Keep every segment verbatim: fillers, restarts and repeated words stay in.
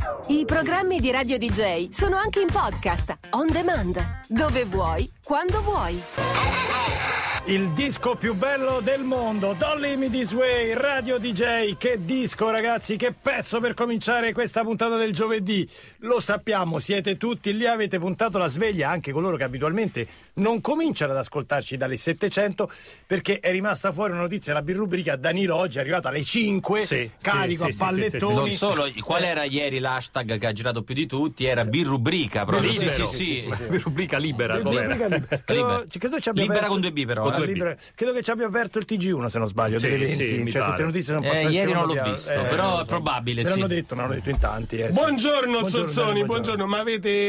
I programmi di Radio D J sono anche in podcast, on demand, dove vuoi, quando vuoi. Il disco più bello del mondo, Don't Leave Me This Way, Radio D J. Che disco, ragazzi, che pezzo per cominciare questa puntata del giovedì. Lo sappiamo, siete tutti lì, avete puntato la sveglia, anche coloro che abitualmente non cominciano ad ascoltarci dalle settecento, perché è rimasta fuori una notizia, la birrubrica. Danilo oggi è arrivato alle cinque, sì, carico sì, a sì, pallettoni. Non solo, qual era ieri l'hashtag che ha girato più di tutti? Era birrubrica, proprio. Libero. Sì, sì, sì, sì. Birrubrica libera, birrubrica libera. Credo, credo ci abbia libera aperto, con due B però. Con due B. Credo che ci abbia aperto il T G uno, se non sbaglio, sì, delle venti, sì, cioè tutte le notizie sono passate. Eh, ieri non l'ho piano. visto, eh, però so. è probabile, Me sì. l'hanno detto, me l'hanno detto in tanti. Eh, buongiorno, buongiorno Zozzoni, buongiorno. buongiorno. Ma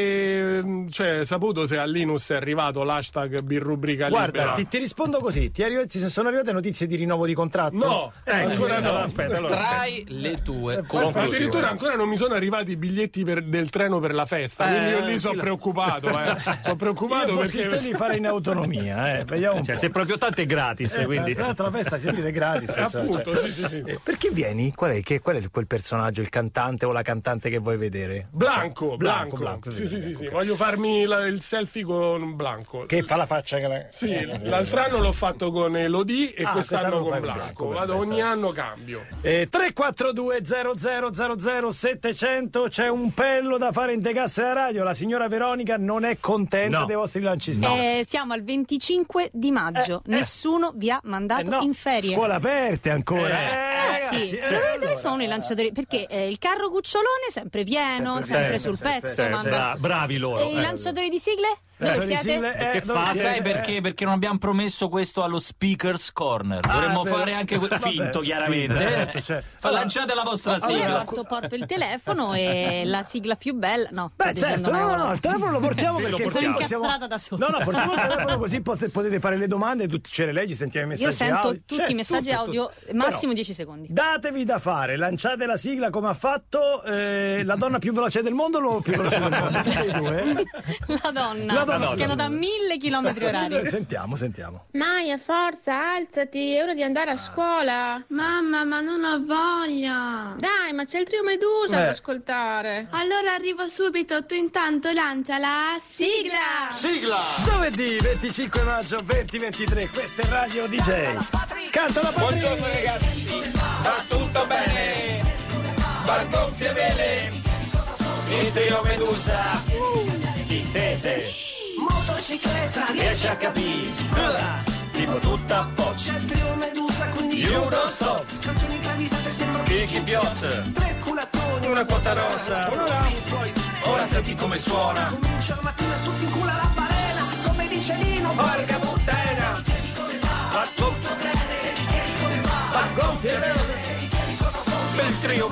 avete cioè, saputo se a Linus è arrivato l'hashtag birrubrica libera? Guarda, ti, ti rispondo così, ti arriva, ti sono arrivate notizie di rinnovo di contratto? No, eh, ancora no. Aspetta, allora, Trai le tue eh, conclusioni. Addirittura ancora non mi sono arrivati i biglietti per, del treno per la festa, eh, quindi io lì sono preoccupato, eh. sono preoccupato io perché te li fare in autonomia, eh. Vediamo un cioè, po'. se proprio tanto è gratis, Eh, quindi tra l'altro la festa si sentite gratis, appunto, cioè. sì, sì, sì. Eh, perché vieni? Qual è, che, qual è quel personaggio, il cantante o la cantante che vuoi vedere? Blanco, Blanco, Blanco, Blanco, sì, sì, sì, sì, ecco, sì. ok. Voglio farmi la, il selfie con Blanco. Che fa la faccia che la... Sì, l'altro anno l'ho fatto con Elodie e Ah, quest'anno, quest'anno con fai Blanco. con Blanco, Vado, perfetto. ogni anno cambio. Eh, tre quattro due zero zero zero zero settecento, c'è un pello da fare in Tegasse alla radio. La signora Veronica non è contenta No. dei vostri lanci stampa. Eh, siamo al venticinque di maggio, Eh, eh. nessuno vi ha mandato Eh, no, in ferie. scuole aperte ancora. Eh, Ah, ragazzi, sì. eh, Dove, dove allora. sono i lanciatori? Perché eh, il carro cucciolone è sempre pieno, Sempre, sempre, sempre, sul sempre, pezzo. sempre. manda- Bra- bravi loro. E i eh. lanciatori di sigle? Eh, Dove sono i siete? sigle, eh, Che dove fa? Ma siete? sai perché? Perché non abbiamo promesso questo allo Speakers Corner. Dovremmo beh, fare anche que- vabbè, finto, chiaramente. finto, eh. certo, cioè. Fa- lanciate la vostra Oppure sigla. porto, porto il telefono e la sigla più bella. No, Beh, sto dicendo certo, una no, no, cosa. no, il telefono lo portiamo Sì, lo perché Sono così possiamo... incastrata da sola. No, no, portiamo il telefono così pot- potete fare le domande, tutti ce le leggi, sentiamo i messaggi Io sento audio. tutti Cioè, i messaggi tutto, audio, tutto. massimo Però, dieci secondi. datevi da fare, lanciate la sigla come ha fatto eh, la donna più veloce del mondo o l'uomo più veloce del mondo? Tutti e due? La donna, La donna. che è andata a mille chilometri orari. Sentiamo, sentiamo. Maia, forza, alzati, è ora di andare a scuola. Mamma, ma non ho voglia. Dai, ma c'è il trio Medusa Eh. da ascoltare. Allora arrivo subito, tu intanto lancia la Sigla! Giovedì venticinque maggio duemilaventitré, questa è Radio D J. Canta la patria. Buongiorno ragazzi, va tutto bene, va gonfie vele, il trio Medusa, intese, Motocicletta riesce a capire, tipo tutta a posto, c'è il trio Medusa, quindi io non sto, canzoni travisate sembrano Kiki Piot, tre culattoni, una quota rosa, Pink Floyd. ora senti come suona, Comincia la mattina tutti in culo alla balena, come dice Lino. porca puttana, va tutto bene, va gonfie vele, il trio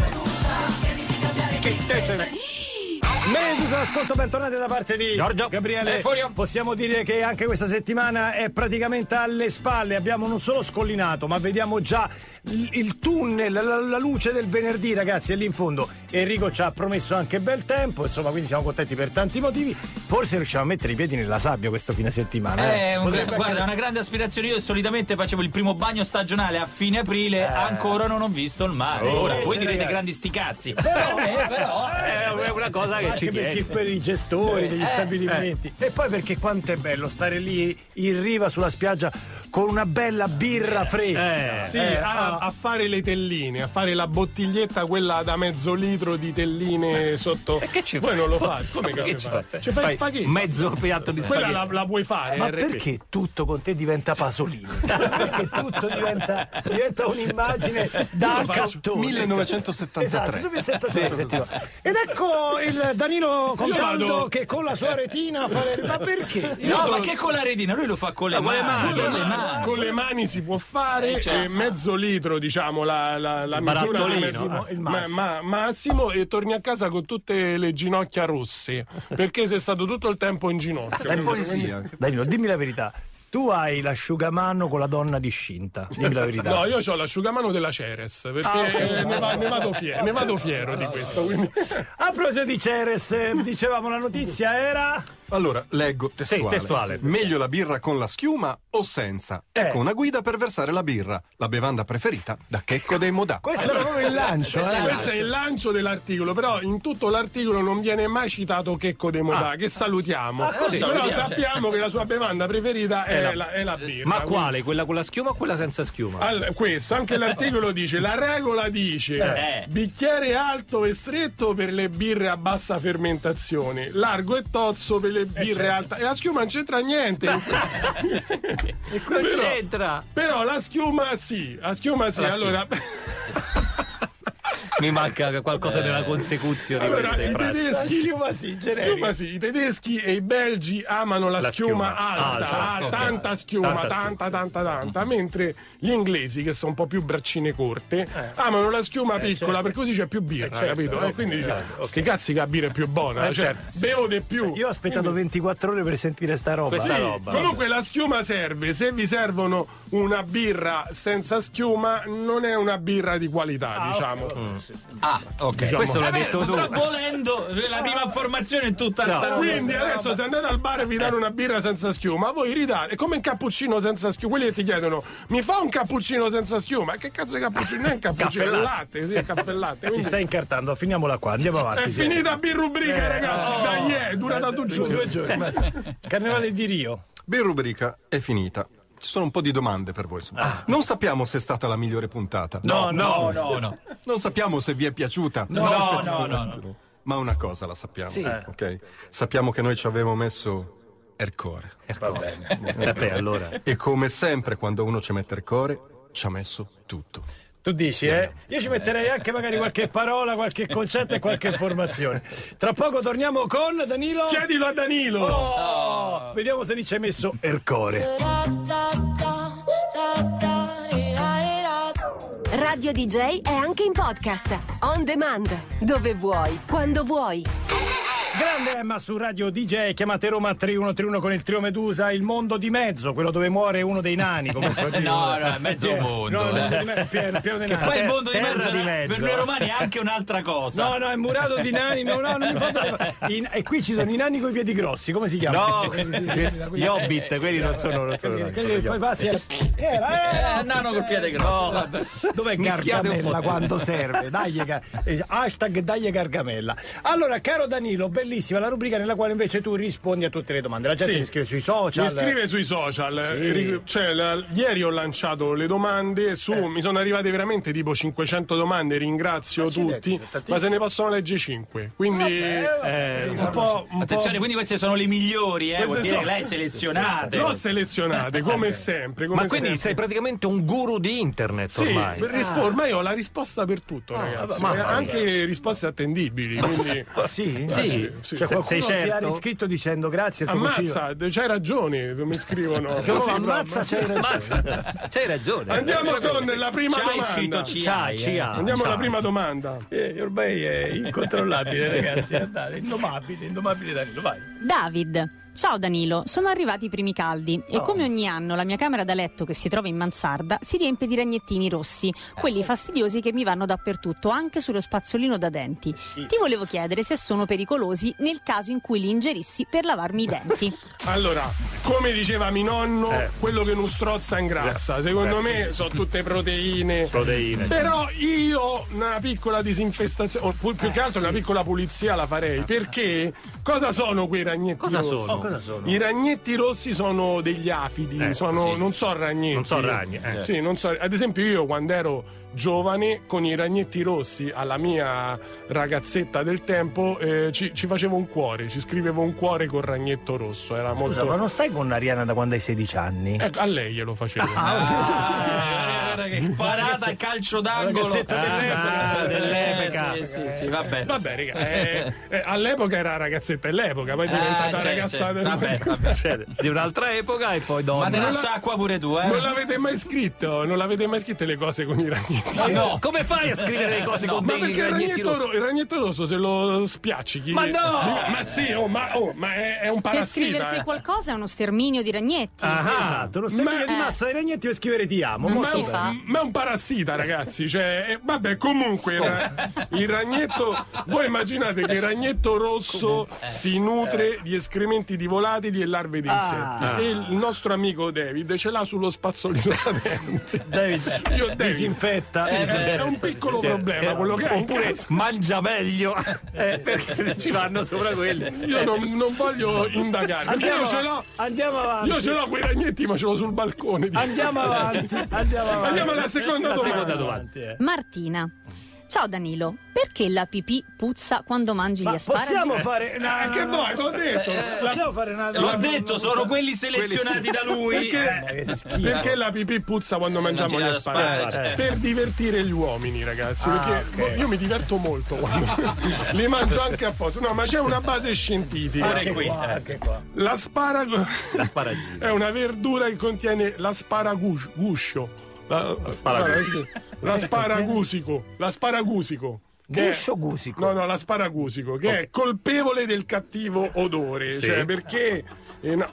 Medusa, che intese. Medusa, ascolto, bentornati da parte di Giorgio. Gabriele. Eh, Furio. Possiamo dire che anche questa settimana è praticamente alle spalle. Abbiamo non solo scollinato, ma vediamo già il, il tunnel, la, la luce del venerdì, ragazzi, è lì in fondo. Enrico ci ha promesso anche bel tempo, insomma, quindi siamo contenti per tanti motivi. Forse riusciamo a mettere i piedi nella sabbia questo fine settimana. È un- Potrebbe guarda, anche- è una grande aspirazione. Io solitamente facevo il primo bagno stagionale a fine aprile, ancora non ho visto il mare. Oh, Ora, eh, voi sì, direte ragazzi. grandi sti cazzi. Però, Eh, però, È una cosa che ci anche per, chi- chiede. per i gestori degli Eh, stabilimenti, e poi perché quanto è bello stare lì in riva sulla spiaggia con una bella birra fresca. Eh, Sì, Eh, a, ah. a fare le telline, a fare la bottiglietta quella da mezzo litro di telline sotto. che ci Voi fai? non lo fate, come che Che ci ci fai? fai? Ci fai Fai spaghetti. mezzo piatto di Quella spaghetti. la, la puoi fare. Ma R P. perché tutto con te diventa Pasolini? Perché tutto diventa, diventa un'immagine da cartone. millenovecentosettantatré. Esatto, subito settantatré, settima. Ed ecco il Danilo Contaldo vado- che con la sua retina fa le... Ma perché? no, ma che con la redina? Lui lo fa con le con le mani. mani. Con le mani. Con le mani si può fare Eh, certo. eh, mezzo litro, diciamo, la, la, la misura barattolino, di massimo, mezzo- il ma- massimo. ma- massimo, e torni a casa con tutte le ginocchia rosse perché sei stato tutto il tempo in ginocchio. È poesia. Danilo, dimmi la verità. Tu hai l'asciugamano con la donna discinta, dimmi la verità. No, io ho l'asciugamano della Ceres, perché Ah, okay. ne, va- ne vado fiero, ne vado fiero di questo. Quindi... A proposito di Ceres, eh, dicevamo la notizia era... Allora, leggo testuale. Sì, testuale. Meglio la birra con la schiuma o senza? Ecco Eh. una guida per versare la birra, la bevanda preferita da Checco dei Modà. Questo era proprio il lancio, eh? Questo è il lancio dell'articolo, però in tutto l'articolo non viene mai citato Checco De Modà, che salutiamo. così, Però salutiamo, sappiamo che la sua bevanda preferita è, la- la, è la birra. Ma quindi- quale? Quella con la schiuma o quella senza schiuma? Al- questo, anche l'articolo dice, la regola dice Eh. bicchiere alto e stretto per le birre a bassa fermentazione, largo e tozzo per le birre alte. E la schiuma non c'entra niente. Non Però- c'entra! Però la schiuma sì, la schiuma sì, La allora... Mi manca qualcosa della consecuzione di Allora, queste i frasi. tedeschi, Schiuma sì, generico. schiuma sì, i tedeschi e i belgi amano la, La schiuma, schiuma alta, alta, ah, ok. tanta schiuma, Tanta tanta, tanta, tanta, mentre gli inglesi, che sono un po' più braccine corte, amano la schiuma piccola, per così c'è più birra, certo, capito? ovvio, E quindi dice, certo, sti cazzi che la birra è più buona, Eh, cioè, certo. bevo di più. Io ho aspettato ventiquattro ore per sentire sta roba. Questa Sì, roba. comunque la schiuma serve, se vi servono una birra senza schiuma non è una birra di qualità, diciamo. Ah, ok. Diciamo- Questo l'ha Vabbè, detto tu. però volendo, la prima informazione in tutta No, sta roba. Quindi adesso se andate al bar e vi danno una birra senza schiuma, voi ridate, è come un cappuccino senza schiuma, quelli che ti chiedono mi fa un cappuccino senza schiuma? Che cazzo di cappuccino? Non è un cappuccino, è Caffè latte, sì, è caffè latte. Ti Quindi stai incartando, finiamola qua, andiamo avanti. è finita birrubrica, ragazzi, oh. dai, è durata due giorni. Due giorni, ma sì. Carnevale di Rio. Ben rubrica è finita. Ci sono un po' di domande per voi. insomma. Non sappiamo se è stata la migliore puntata. No, no, no, no. Non sappiamo se vi è piaciuta. No, no, no, no. Ma una cosa la sappiamo. Sì. ok? Sappiamo che noi ci avevamo messo Ercore. Va bene. Vabbè, allora. E come sempre quando uno ci mette Ercore, ci ha messo tutto. Tu dici, eh? Io ci metterei anche magari qualche parola, qualche concetto e qualche informazione. Tra poco torniamo con Danilo. Chiedilo a Danilo. Oh, vediamo se lì ci hai messo Ercore. Radio D J è anche in podcast. On demand. Dove vuoi, quando vuoi. Grande Emma su Radio D J, chiamate Roma tre uno tre uno con il trio Medusa, il mondo di mezzo, quello dove muore uno dei nani. Comunque, No, no, è mezzo mondo. No, il eh. mondo di mezzo, pieno, pieno dei nani. Poi il mondo di terra mezzo, di mezzo. per noi romani è anche un'altra cosa. No, no, è murato di nani, no, no, non mi fate... I- E qui ci sono i nani con i piedi grossi, come si chiamano? No, gli Hobbit, quelli non sono, non sono nani, Quelli che sono poi passi era... Era, Eh, nano col piede grosso. eh. Dov'è Mischiate un Gargamella po'. quando serve? Dai, Ga- eh, hashtag dai Gargamella. Allora, caro Danilo, bellissima la rubrica nella quale invece tu rispondi a tutte le domande. La gente Sì. mi scrive sui social. Mi scrive sui social, Sì. eh, ri- cioè, la- ieri ho lanciato le domande, su, mi sono arrivate veramente tipo cinquecento domande, ringrazio Accidenti, tutti, sono tantissime. ma se ne possono leggere cinque, quindi Vabbè, eh, un po'... Un Attenzione, po'... quindi queste sono le migliori, eh? Vuol Queste dire che sono- lei selezionate. L'ho selezionate, come sempre. Come Ma quindi sempre. sei praticamente un guru di internet Sì, ormai. per rispo- ormai ho la risposta per tutto, ragazzi. mamma Eh, mia. anche risposte attendibili. Quindi... Ah, sì? Sì. sì. Cioè, qualcuno Sei ti ha certo? riscritto dicendo grazie al tuo consiglio. Ammazza, c'hai ragione, mi scrivono. Che Così, ammazza, c'hai ragione. C'hai ragione. Andiamo con la prima Ci hai domanda. scritto ci Ciao, hai, ci eh. ha. Andiamo alla ciao. prima domanda. Eh, ormai è incontrollabile, ragazzi. Andate, indomabile, indomabile Danilo, vai. David. Ciao Danilo, sono arrivati i primi caldi e Oh. come ogni anno la mia camera da letto che si trova in mansarda si riempie di ragnettini rossi, quelli fastidiosi che mi vanno dappertutto, anche sullo spazzolino da denti. Ti volevo chiedere se sono pericolosi nel caso in cui li ingerissi per lavarmi i denti. Allora, come diceva mio nonno, quello che non strozza ingrassa. Secondo me sono tutte proteine. Proteine. Però io una piccola disinfestazione, o più più che altro una piccola pulizia la farei. Perché cosa sono quei ragnetti Cosa rossi? sono? Oh, cosa sono? I ragnetti rossi sono degli afidi, Eh, sono, sì. non so ragnetti. Non so ragni, eh. Sì, non so. Ad esempio, io quando ero giovane con i ragnetti rossi alla mia ragazzetta del tempo eh, ci, ci facevo un cuore, ci scrivevo un cuore col ragnetto rosso. Era Scusa, molto. ma non stai con Ariana da quando hai sedici anni? Ecco, a lei glielo facevo. Ah, Guarda che parata, calcio d'angolo. Ragazzetta Ah, dell'epoca. Eh, sì, sì, sì, vabbè. Vabbè, raga, eh, eh, all'epoca era ragazzetta dell'epoca, poi è diventata Ah, c'è, ragazzata. c'è. Vabbè, vabbè. Cioè, di un'altra epoca e poi dopo. Ma te la non la- sa qua pure tu, eh? Non l'avete mai scritto? Non l'avete mai scritte le cose con i ragnetti? Ma no, come fai a scrivere le cose con Ma dei perché il ragnetti ragnetto, rossi? ro- il ragnetto rosso se lo spiaccichi? Ma no! Ma sì, oh, ma, oh, ma è, è un Per parassita. scriverti eh. qualcosa è uno sterminio di ragnetti. Ah, Sì, esatto, lo sterminio Ma- di massa dei ragnetti per scrivere ti amo. Non molto si bene. fa. Ma è un parassita, ragazzi. Cioè, eh, vabbè, comunque il, ra- il ragnetto. Voi immaginate che il ragnetto rosso si nutre di escrementi di volatili e larve di insetti. Ah. E il nostro amico David ce l'ha sullo spazzolino da denti. David, Io, David, disinfetta. sì, sì, è un piccolo problema quello che ha in Oppure casa. mangia meglio eh, perché ci vanno sopra quelli. Io non, non voglio indagare. Perché Andiamo, io ce l'ho. andiamo avanti. Io ce l'ho quei ragnetti, ma ce l'ho sul balcone. Andiamo avanti. Andiamo avanti. Andiamo alla seconda La domanda. seconda domanda. Avanti, eh. Martina. Ciao Danilo, perché la pipì puzza quando mangi Ma gli asparagi? possiamo fare una, Eh, che vuoi? Te l'ho detto. La- possiamo fare una L'ho detto, sono quelli selezionati da lui. Perché, Eh, che schifo. perché la pipì puzza quando mangiamo gli girare asparagi? asparagi, eh. Per divertire gli uomini, ragazzi. Ah, perché ok. io mi diverto molto quando li mangio anche apposta. No, ma c'è una base scientifica. Anche qui, anche qua. L'asparago L'asparagino. è una verdura che contiene l'asparaguscio. La- L'asparagusico. L'asparagusico. che è- Guscio gusico. No, no, l'asparagusico, che è colpevole del cattivo odore. Sì. Cioè, perché. eh, no.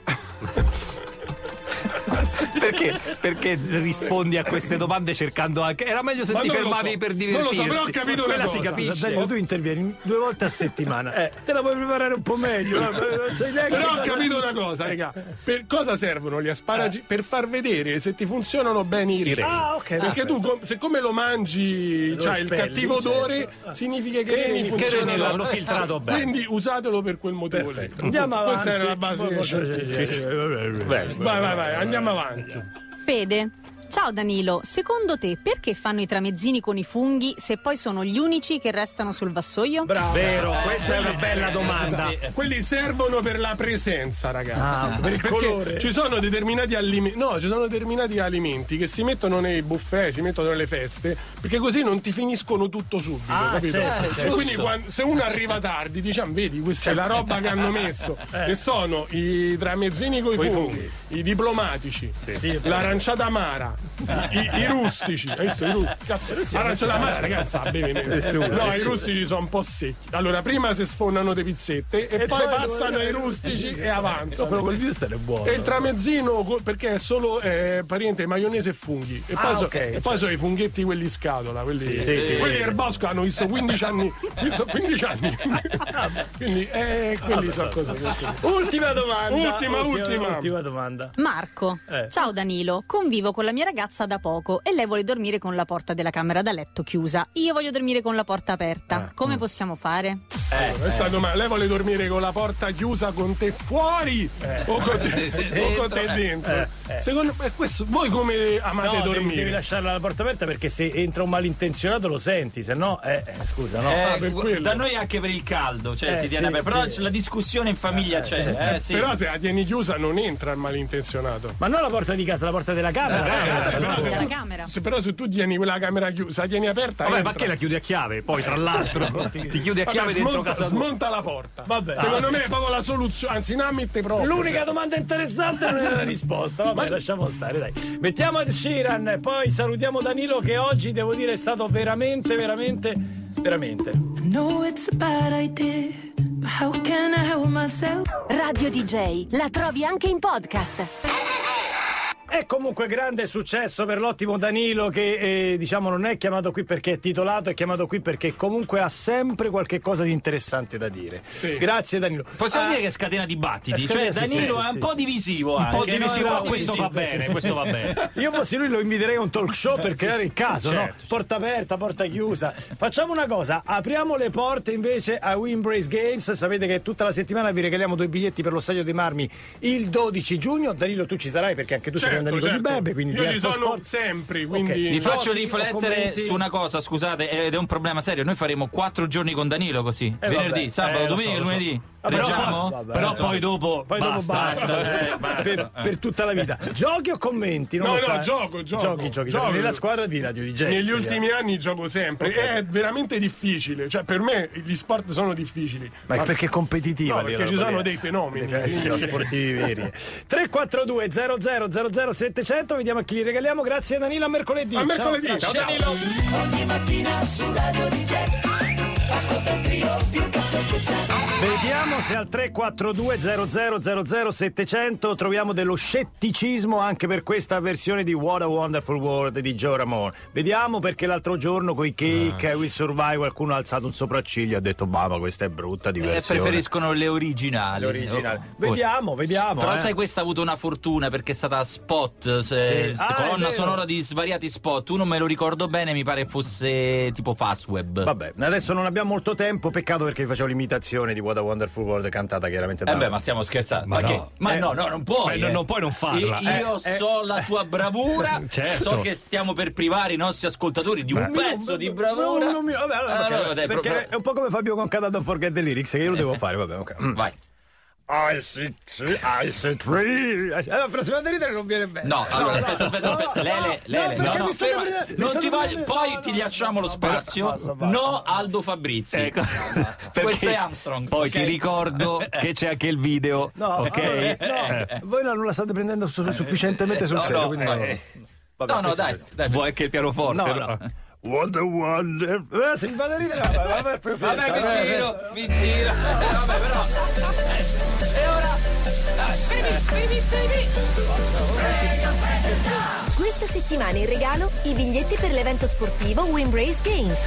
Perché, perché rispondi a queste domande cercando anche. Era meglio se Ma ti non lo fermavi so. per Non lo divertirsi. so, però ho capito una Quella si cosa. capisce. Danilo, tu intervieni due volte a settimana. Te la puoi preparare un po' meglio. no? Non sei neanche- Però ho capito una cosa, raga. Per cosa servono gli asparagi? Per far vedere se ti funzionano bene i reni. Ah, ok. Perché perfetto. tu, com- siccome lo mangi, Lo c'hai il spelli, cattivo odore, certo. significa che i Che reni reni Che funzionano. l'hanno filtrato bene. Quindi usatelo per quel motivo. lì. Perfetto. Andiamo avanti. Questa era la base. Sì, sì. Vai, vai, vai, andiamo avanti. Fede. Ciao Danilo, secondo te perché fanno i tramezzini con i funghi se poi sono gli unici che restano sul vassoio? Bravo. Vero, questa è una bella domanda. Quelli servono per la presenza, ragazzi. Ah, per il Perché colore. ci sono determinati alimenti. No, ci sono determinati alimenti che si mettono nei buffet, si mettono nelle feste, perché così non ti finiscono tutto subito. Ah, capito? certo, E certo. quindi quando- se uno arriva tardi, diciamo, vedi, questa è la roba che hanno messo. Eh. E sono i tramezzini coi Coi funghi, funghi. i diplomatici, l'aranciata amara, i, i rustici. Hai visto i ru- Cazzo, l'aranciata amara, ragazzi, sa bene. No, i rustici sono un po' secchi. Allora, prima si sfondano le pizzette e, poi, poi passano dove- ai rustici e avanzano. Però quel giusto è buono. E il tramezzino co- perché è solo eh, pariente maionese e funghi. E poi, Ah, so- ok, e poi sono i funghetti quelli scatola, quelli, Sì, sì, sì. quelli del bosco hanno visto quindici anni. Sono quindici anni. Quindi eh, quelli sono così. Ultima domanda. Ultima, ultima. Ultima domanda. Marco. Eh. Ciao Danilo, convivo con la mia ragazza da poco e lei vuole dormire con la porta della camera da letto chiusa. Io voglio dormire con la porta aperta. Come possiamo fare? Questa è la domanda. Lei vuole dormire con la porta chiusa con te fuori o con te, o con te dentro? Secondo me, questo, voi come amate No, devi, dormire? devi lasciarla la porta aperta perché se entra un malintenzionato lo senti, se no, eh, eh, scusa, no? Eh, Ah, per gu- quello. da noi anche per il caldo, cioè Eh, si tiene sì, aperto. Però sì. la discussione in famiglia c'è. eh, sì. Però se la tieni chiusa non entra il malintenzionato. Ma non la porta di casa, la porta della camera. Eh, sì. però, se, Della camera. se- però se tu tieni quella camera chiusa, la tieni aperta, Vabbè, entra. ma che la chiudi a chiave? Poi, tra l'altro, ti chiudi a Vabbè, chiave dentro smonta, casa tua. smonta la porta. Vabbè. Secondo me è proprio la soluzione, anzi, non ammette proprio. L'unica domanda interessante non è la risposta. Vabbè, lasciamo stare, dai. Mettiamo Ed Sheeran, poi salutiamo Danilo che oggi devo dire è stato veramente, veramente, veramente. know it's a bad idea, but how can I help myself? Radio D J, la trovi anche in podcast. E comunque grande successo per l'ottimo Danilo che eh, diciamo non è chiamato qui perché è titolato, è chiamato qui perché comunque ha sempre qualche cosa di interessante da dire. Sì. Grazie Danilo. Possiamo Ah, dire che scatena dibattiti, eh, cioè scatena- sì, Danilo sì, è un sì, po' sì. divisivo Un po' anche, no? divisivo, No, questo sì, va sì, bene, sì, questo sì. va bene. Io fossi lui lo inviterei a un talk show per creare il caso, no? Certo. Porta aperta, porta chiusa. Facciamo una cosa, apriamo le porte invece a Wimbrace Games. Sapete che tutta la settimana vi regaliamo due biglietti per lo Stadio dei Marmi il dodici giugno. Danilo, tu ci sarai perché anche tu sei un Certo, amico certo. di Bebe, quindi io di ci Arco sono Sport. sempre, quindi Ok. Vi faccio Voti o riflettere commenti? su una cosa, scusate, ed è un problema serio. Noi faremo quattro giorni con Danilo così. Eh, Venerdì, vabbè. sabato, Eh, lo domenica so, e lo so. lunedì. Leggiamo? Però, però poi dopo Poi dopo basta, basta. eh, basta. Per, per tutta la vita. Giochi o commenti? Non No, lo no, sai. gioco, gioco. Giochi, giochi, Gioco. giochi. Nella squadra di Radio D J. Negli speriamo. ultimi anni gioco sempre. Okay. È veramente difficile. Cioè, per me gli sport sono difficili. Ma è perché è competitiva? No, lì, perché la ci roba sono lì. dei fenomeni. Dei fenomeni, sono sportivi veri. tre quattro due zero zero zero zero settecento, vediamo a chi li regaliamo. Grazie a Danilo, a mercoledì. A mercoledì. Ciao, Ciao, ciao. Danilo. Ogni mattina su Radio D J ascolta il trio più cazzo che c'è. Vediamo se al tre quattro due zero zero zero zero settecento troviamo dello scetticismo anche per questa versione di What a Wonderful World di Joe Ramone. Vediamo, perché l'altro giorno con i Cake, I Will Survive, qualcuno ha alzato un sopracciglio e ha detto ma questa è brutta di Eh, versione. preferiscono le originali. Le originali. Oh, Vediamo, vediamo. Però eh. sai, questa ha avuto una fortuna perché è stata spot, se- Sì. Ah, è colonna vero. sonora di svariati spot. Uno me lo ricordo bene, mi pare fosse tipo Fastweb. Vabbè, adesso non abbiamo molto tempo, peccato perché vi facevo l'imitazione di What a Wonderful World cantata chiaramente da Eh beh, ma stiamo scherzando. Ma Ma, che- no. ma Eh, no, no, non puoi. ma eh. non puoi non farla. I- Io Eh, eh. so la tua bravura. Certo. So che stiamo per privare i nostri ascoltatori di un pezzo di bravura. No, no, no, vabbè, allora, Allora, perché, dai, perché però- è un po' come Fabio Concada Don't Forget the Lyrics, che io lo devo fare, vabbè, ok. Vai. I see, I see tree. Allora, prossima da ridere non viene bene. No, allora no, aspetta, aspetta, no, aspetta. no, Lele, no, Lele, no, perché no, mi state ferma. prendendo- mi Non state ti voglio, prendendo- poi no, ti no, lasciamo lo spazio. basta, basta. No, Aldo Fabrizi. Ecco. Questo è Armstrong. Poi ok? ti ricordo che c'è anche il video. No, ok? allora, no, voi non la state prendendo su- sufficientemente sul No, serio, no, quindi no. no. Vabbè, No, no, questo- dai, dai. Vuoi anche il pianoforte? No, però? no. What a wonder. Eh, se mi fate ridere, vabbè, vabbè, Vabbè, perfetto. mi giro, mi giro. Eh, vabbè, però. Eh, E ora. Questa settimana in regalo i biglietti per l'evento sportivo Wimbrace Games.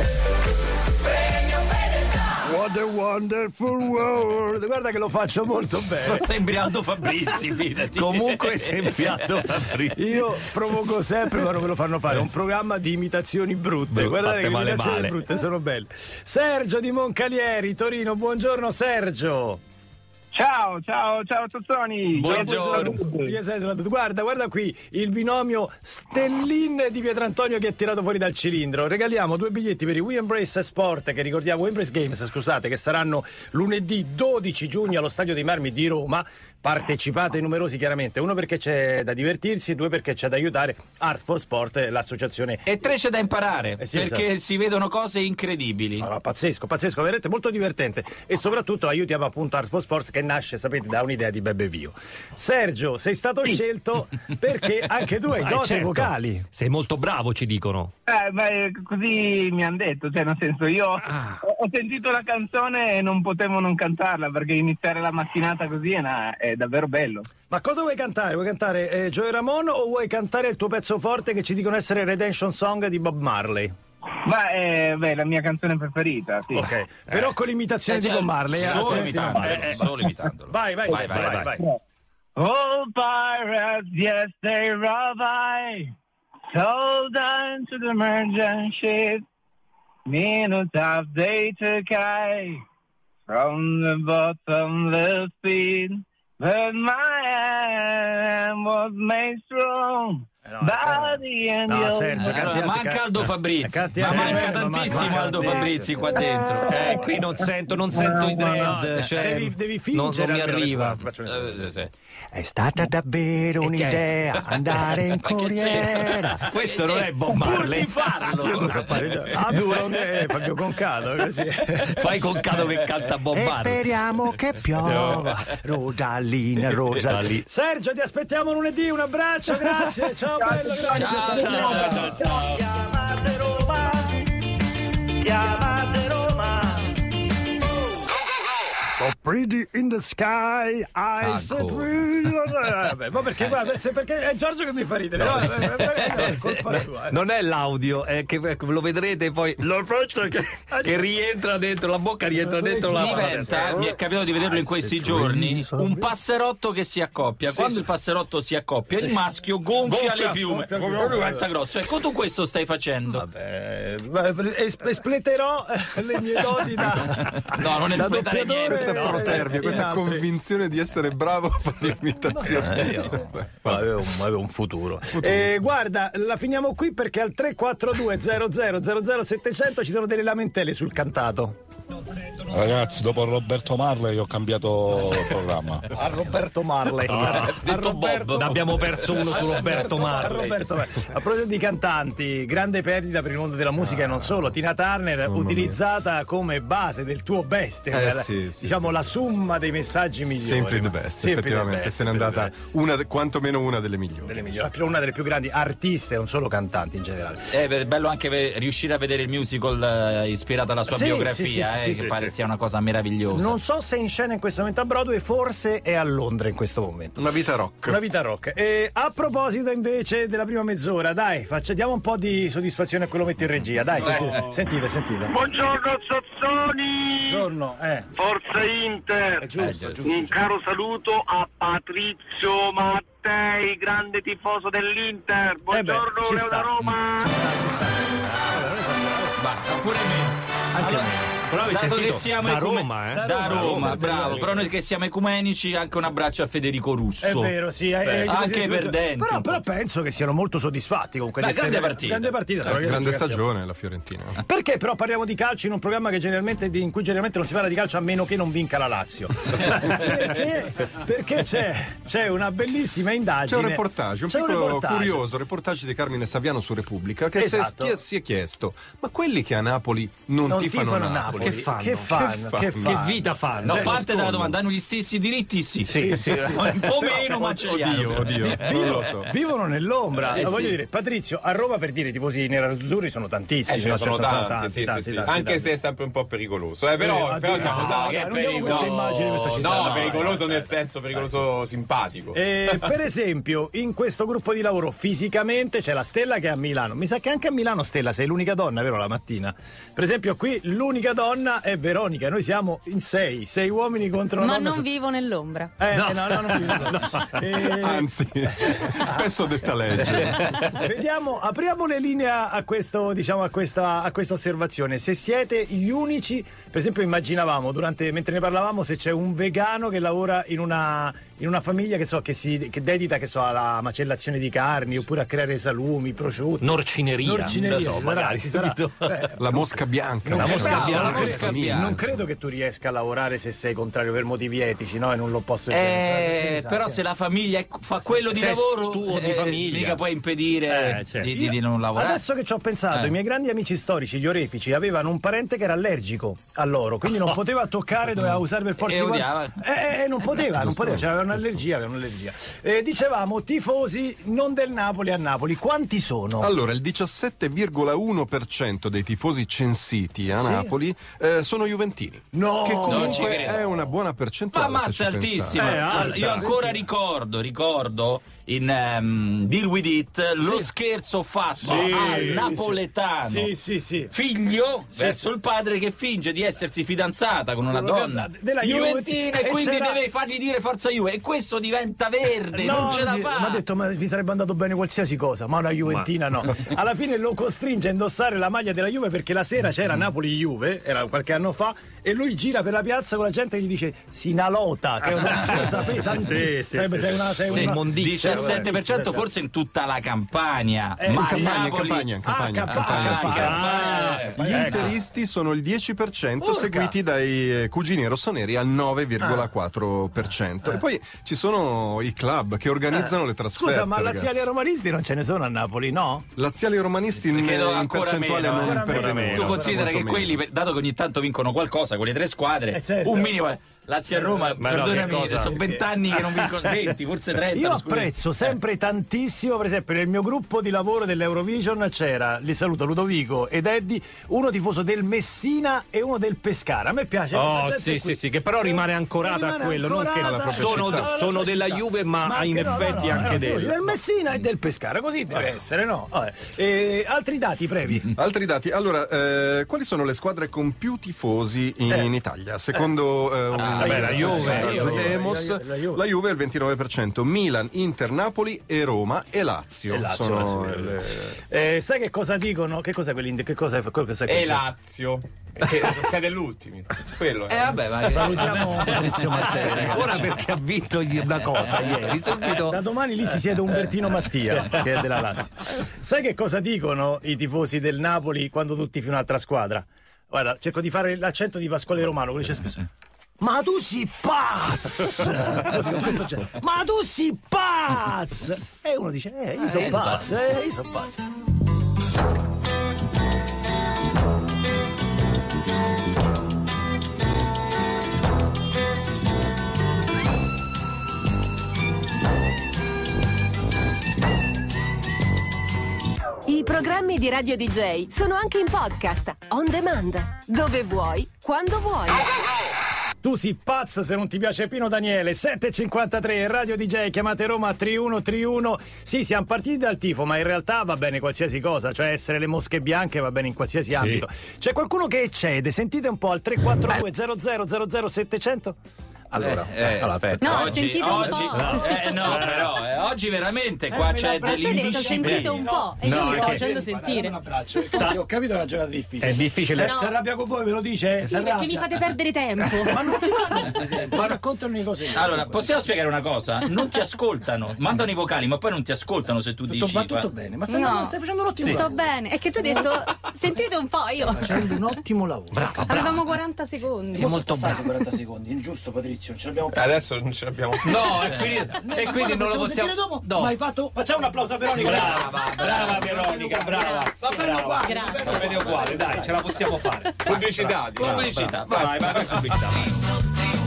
What a wonderful world. Guarda che lo faccio molto bene. Sembri Aldo Fabrizi, fidati. Comunque sembri Aldo Fabrizi. Io provoco sempre quando me lo fanno fare un programma di imitazioni brutte. Bru- Guardate fatte che le male imitazioni male. brutte sono belle. Sergio di Moncalieri, Torino. Buongiorno Sergio. Ciao, ciao, ciao Tozzoni. Buongiorno. Io sei saluto. Guarda, guarda qui il binomio Stellin di Pietrantonio che ha tirato fuori dal cilindro. Regaliamo due biglietti per i We Embrace Sport, che ricordiamo, We Embrace Games, scusate, che saranno lunedì dodici giugno allo Stadio dei Marmi di Roma. Partecipate numerosi, chiaramente. Uno perché c'è da divertirsi, due perché c'è da aiutare Art for Sport, l'associazione. E tre c'è da imparare, Eh sì, perché esatto. si vedono cose incredibili. No, no, pazzesco, pazzesco, veramente molto divertente. E soprattutto aiutiamo appunto Art for Sports, che nasce, sapete, da un'idea di Bebe Vio. Sergio, sei stato scelto perché anche tu hai Ah, doti certo. vocali. Sei molto bravo, ci dicono. Eh, beh, così mi hanno detto, cioè nel senso io Ah. ho, ho sentito la canzone e non potevo non cantarla perché iniziare la mattinata così è, una- è davvero bello. Ma cosa vuoi cantare? Vuoi cantare eh, Joey Ramone o vuoi cantare il tuo pezzo forte che ci dicono essere Redemption Song di Bob Marley? Ma è beh, la mia canzone preferita, sì. Ok, però con l'imitazione Eh, di cioè, Bob Marley. eh, solo altrimenti non imitandolo, vale. solo imitandolo. Vai, vai, Vai, vai, vai, vai, vai. vai. Oh, pirates, yes, they rob I. Sold on to the merchant ship. Minotaur they took I. From the bottomless pit. But my hand was made strong. By the angel. No, Sergio, Allora, canti- manca canti- Aldo Fabrizi, canti- ma canti- manca eh, tantissimo manca- Aldo manca- Fabrizi qua dentro. Eh, qui non sento, non sento i dread. Cioè, devi, devi non, fingere non mi almeno. arriva. Ti faccio un esempio. Eh, sì, sì. È stata davvero un'idea andare in corriera. Questo non è Bob Pur Marley. di farlo. Io lo so fare già. Armstrong e Fabio Concado, così. Fai Concado che canta Bob E Marley. speriamo che piova, Rodalina, Rosalina. Sergio, ti aspettiamo lunedì, un abbraccio, grazie, ciao bello, grazie. Ciao, ciao, ciao, ciao. Chiamate Roma, chiamate Roma. So pretty in the sky, I said Ancora. really- Vabbè, ma perché guarda, se- perché è Giorgio che mi fa ridere. No, eh, eh, è colpa tua. eh. Non è l'audio, è che lo vedrete poi. Lo faccio che, che rientra dentro la bocca, rientra dentro la Diventa, mi è capitato di vederlo in questi giorni, un passerotto che si accoppia. Quando il passerotto si accoppia, il maschio gonfia le piume. gonfia le piume. Proprio diventa grosso. Ecco, tu questo stai facendo. Vabbè, ma- es- espleterò eh, le mie doti da, No, non da espletare doppiatore. niente. Questa eh, protervia, in questa altri. convinzione di essere bravo a fare imitazioni. Eh, io- ma avevo, un- avevo un futuro. Eh, guarda, la finiamo qui perché al tre quattro due zero zero zero zero settecento ci sono delle lamentele sul cantato. Ragazzi, dopo Roberto Marley ho cambiato programma. A Roberto Marley. No, a detto Roberto... Bob. Ne abbiamo perso uno su Roberto Marley. A, Roberto... a proposito di cantanti, grande perdita per il mondo della musica e non solo. Tina Turner, oh, utilizzata come base del tuo best, eh, la, sì, sì, diciamo sì, la sì. somma dei messaggi migliori. Sempre the best, Sempre effettivamente. Best, se n'è andata una, quantomeno una delle migliori. Delle migliori. Una delle più grandi artiste, non solo cantanti in generale. È bello anche ve- riuscire a vedere il musical eh, ispirato alla sua sì, biografia, sì, sì, eh, sì, che sì, pare sì. sia una cosa meravigliosa. Non so se è in scena in questo momento a Broadway, forse è a Londra in questo momento. Una vita rock. Una vita rock. E a proposito invece della prima mezz'ora, dai, faccia, diamo un po' di soddisfazione a quello che metto in regia. Dai, sentite, sentite, sentite. Buongiorno Sozzoni. Buongiorno, eh. Forza Inter. È giusto, eh, giusto, Un giusto. caro saluto a Patrizio Mattei, grande tifoso dell'Inter. Buongiorno, eh beh, ci Leo sta. da Roma. Ci sta, ci sta. Ma pure me. Anche Allora, me. Però hai dato sentito? che siamo Da ecume- Roma, eh? da, Da Roma, Roma, bravo. Roma. Però noi che siamo ecumenici, anche un abbraccio a Federico Russo. È vero, sì, eh, eh, anche sì, perdenti. Però, un po'. però penso che siano molto soddisfatti comunque. Beh, di essere- grande partita. Grande partita. Eh, Perché grande giocazione. stagione la Fiorentina. Perché però parliamo di calcio in un programma che generalmente, di- in cui generalmente non si parla di calcio a meno che non vinca la Lazio? perché perché c'è, c'è una bellissima C'è indagine. un reportage, un C'è piccolo reportage. curioso reportage di Carmine Saviano su Repubblica che Esatto. si, è, si è chiesto: ma quelli che a Napoli non, Non tifano, tifano Napoli, Napoli, che fanno? che fanno? Che fanno? Che vita fanno? No, Cioè, parte dalla rispondo. domanda, hanno gli stessi diritti? Sì, Sì, sì, sì. un po' meno, ma ce li hanno. Oddio, oddio, non Vivono, lo so. vivono nell'ombra. Eh, Ma voglio sì. dire, Patrizio, a Roma per dire i tifosi nerazzurri sono tantissimi. Eh, ce ne no? sono Cioè, tanti, sì, sì, sì. Anche tanti. se è sempre un po' pericoloso. Eh, però, Eh, però addio, siamo no, dai, dai, è non diamo questa pericoloso. immagine, questa ci sta, No, dai, pericoloso dai, nel senso pericoloso simpatico. Eh, per esempio, in questo gruppo di lavoro fisicamente c'è la Stella che è a Milano. Mi sa che anche a Milano, Stella, sei l'unica donna, vero? La mattina. Per esempio, qui l'unica donna è Veronica. Noi siamo in sei, sei uomini contro una Ma donna. non vivo nell'ombra. Eh, no, no, no, non vivo. Eh, Anzi, spesso detta legge. Vediamo, apriamo le linee a questo, diciamo, a questa, a questa osservazione. Se siete gli unici, per esempio, immaginavamo durante, mentre ne parlavamo, se c'è un vegano che lavora in una, in una famiglia che so che si che dedita che so alla macellazione di carni oppure a creare salumi, prosciutti, Norcineria. norcineria, Non so, si sarà, magari, si sarà. capito? Beh, La mosca bianca. non La credo- mosca bianca, non la credo- mosca bianca. non credo che tu riesca a lavorare se sei contrario per motivi etici, no? E non lo posso Eh, però se la famiglia è- fa quello di se è lavoro tuo di eh, famiglia. mica puoi impedire Eh, certo. di, di- di non lavorare. Adesso che ci ho pensato, Eh. i miei grandi amici storici, gli orefici, avevano un parente che era allergico all'oro, quindi non poteva toccare, doveva usare per forza E di qua- odiava. Eh, eh, non poteva, non poteva, cioè, aveva un'allergia, aveva un'allergia. Eh, dicevamo tifosi non del Napoli a Napoli, quanti sono? Allora, il diciassette virgola uno per cento dei tifosi censiti a Sì. Napoli eh, sono juventini. No! Che Non ci comunque credo. è una buona Ma percentuale. se ammazza, ci altissima. pensate. Eh, Allora, alta. io ancora ricordo, ricordo in um, Deal With It lo Sì. scherzo fatto Sì, al sì. napoletano. Sì, sì, sì. Figlio Sì, verso sì. il padre che finge di essersi fidanzata con una Quello donna che- della juventina Juve. e E quindi c'era- deve fargli dire forza Juve e questo diventa verde, non ce la mi fa. ha detto ma mi sarebbe andato bene qualsiasi cosa, ma una Juventina no. Alla fine lo costringe a indossare la maglia della Juve perché la sera c'era Napoli-Juve, era qualche anno fa, e lui gira per la piazza con la gente e gli dice Sinalota, che è una presa pesantissima. Sì, sì, Sarebbe sì, sei sì. una, sei Sì, una- diciassette per cento forse in tutta la Campania. Eh, ma In campagna, in Napoli- campagna, in campagna, Ah, in campagna, campagna. campagna. Gli Ecco. interisti sono il dieci per cento, Urca. seguiti dai eh, cugini rossoneri al nove virgola quattro per cento. E poi ci sono i club che organizzano le trasferte. Scusa, ma ragazzi. laziali e romanisti non ce ne sono a Napoli, no? Laziali e romanisti in, Credo in ancora percentuale meno, non eh. pervenuta. Tu considera Molto che meno. quelli, dato che ogni tanto vincono qualcosa con le tre squadre, Eh, certo. un minimo. Lazio e Roma, Ma no, perdonami, che cosa? sono vent'anni che non vincono, venti, forse trenta. Io lo scudo. apprezzo sempre tantissimo, per esempio nel mio gruppo di lavoro dell'Eurovision c'era, li saluto, Ludovico ed Eddie, uno tifoso del Messina e uno del Pescara. A me piace. Oh, questa gente sì, qui. sì, sì, che però rimane ancorata Rimane a quello, non che ancorata alla sono, propria città. sono alla della città. Juve, ma, Ma in anche no, effetti no, no, anche eh, del. del Messina e del Pescara, così deve essere, no? Vabbè. E altri dati brevi. Altri dati. Allora, eh, quali sono le squadre con più tifosi in, Eh. in Italia? Secondo eh, un Ah, beh, la Juve, sondaggio la Juve, Demos, la Juve, la Juve. la Juve è il ventinove per cento, Milan, Inter, Napoli e Roma e Lazio. E Lazio, sono Lazio. le... Eh, sai che cosa dicono? Che cos'è quell'India? Che cos'è? Cos'è E Lazio. Che siete l'ultimi. Quello è. Eh vabbè, ma Salutiamo Patrizio Mattei, ragazzi. Ora perché ha vinto gli- una cosa ieri, subito. Da domani lì si siede Umbertino Mattia, che è della Lazio. Sai che cosa dicono i tifosi del Napoli quando tu tifi un'altra squadra? Guarda, cerco di fare l'accento di Pasquale Romano, che dice spesso. Ma tu sei pazzo! Così con questo accento. Ma tu sei pazzo! E uno dice, eh, io sono pazzo, eh, io sono pazzo. I programmi di Radio D J sono anche in podcast, on demand, dove vuoi, quando vuoi. Tu sei pazzo se non ti piace Pino Daniele. Sette e cinquantatré, Radio D J, chiamate Roma tre uno tre uno. Sì, siamo partiti dal tifo, ma in realtà va bene qualsiasi cosa, cioè essere le mosche bianche va bene in qualsiasi sì. ambito. C'è qualcuno che eccede, sentite un po' al tre quattro due zero zero zero zero settecento. Allora, eh, eh, allora, aspetta. No, oggi, sentite un oggi, po'. No, eh, no però eh, oggi veramente qua c'è dell'indisciplina. Sentite un po' e no, io mi sto che... facendo sentire. Sta... Ho capito la giornata difficile. È difficile. Se, no. se arrabbia con voi ve lo dice? Sì, perché mi fate perdere tempo. Ma non ti ma raccontami cose. Allora, possiamo spiegare una cosa? Non ti ascoltano, mandano i vocali, ma poi non ti ascoltano se tu tutto, dici. Va tutto bene, ma stai, no. stai facendo un ottimo sì. lavoro. Sto bene. È che tu hai detto sentite un po', io. Stai facendo un ottimo lavoro. Brava, brava. Avevamo quaranta secondi. È molto bene. quaranta secondi, ingiusto Patrizio, non ce l'abbiamo più. Adesso non ce l'abbiamo più. No, è finito. E quindi non lo possiamo. Dopo? No. Ma hai fatto. Facciamo un applauso a Veronica. Brava, brava Veronica, brava. Va bene uguale. Grazie. Va bene uguale, dai, ce la possiamo fare. Pubblicità, pubblicità. Vai, vai, vai, pubblicità.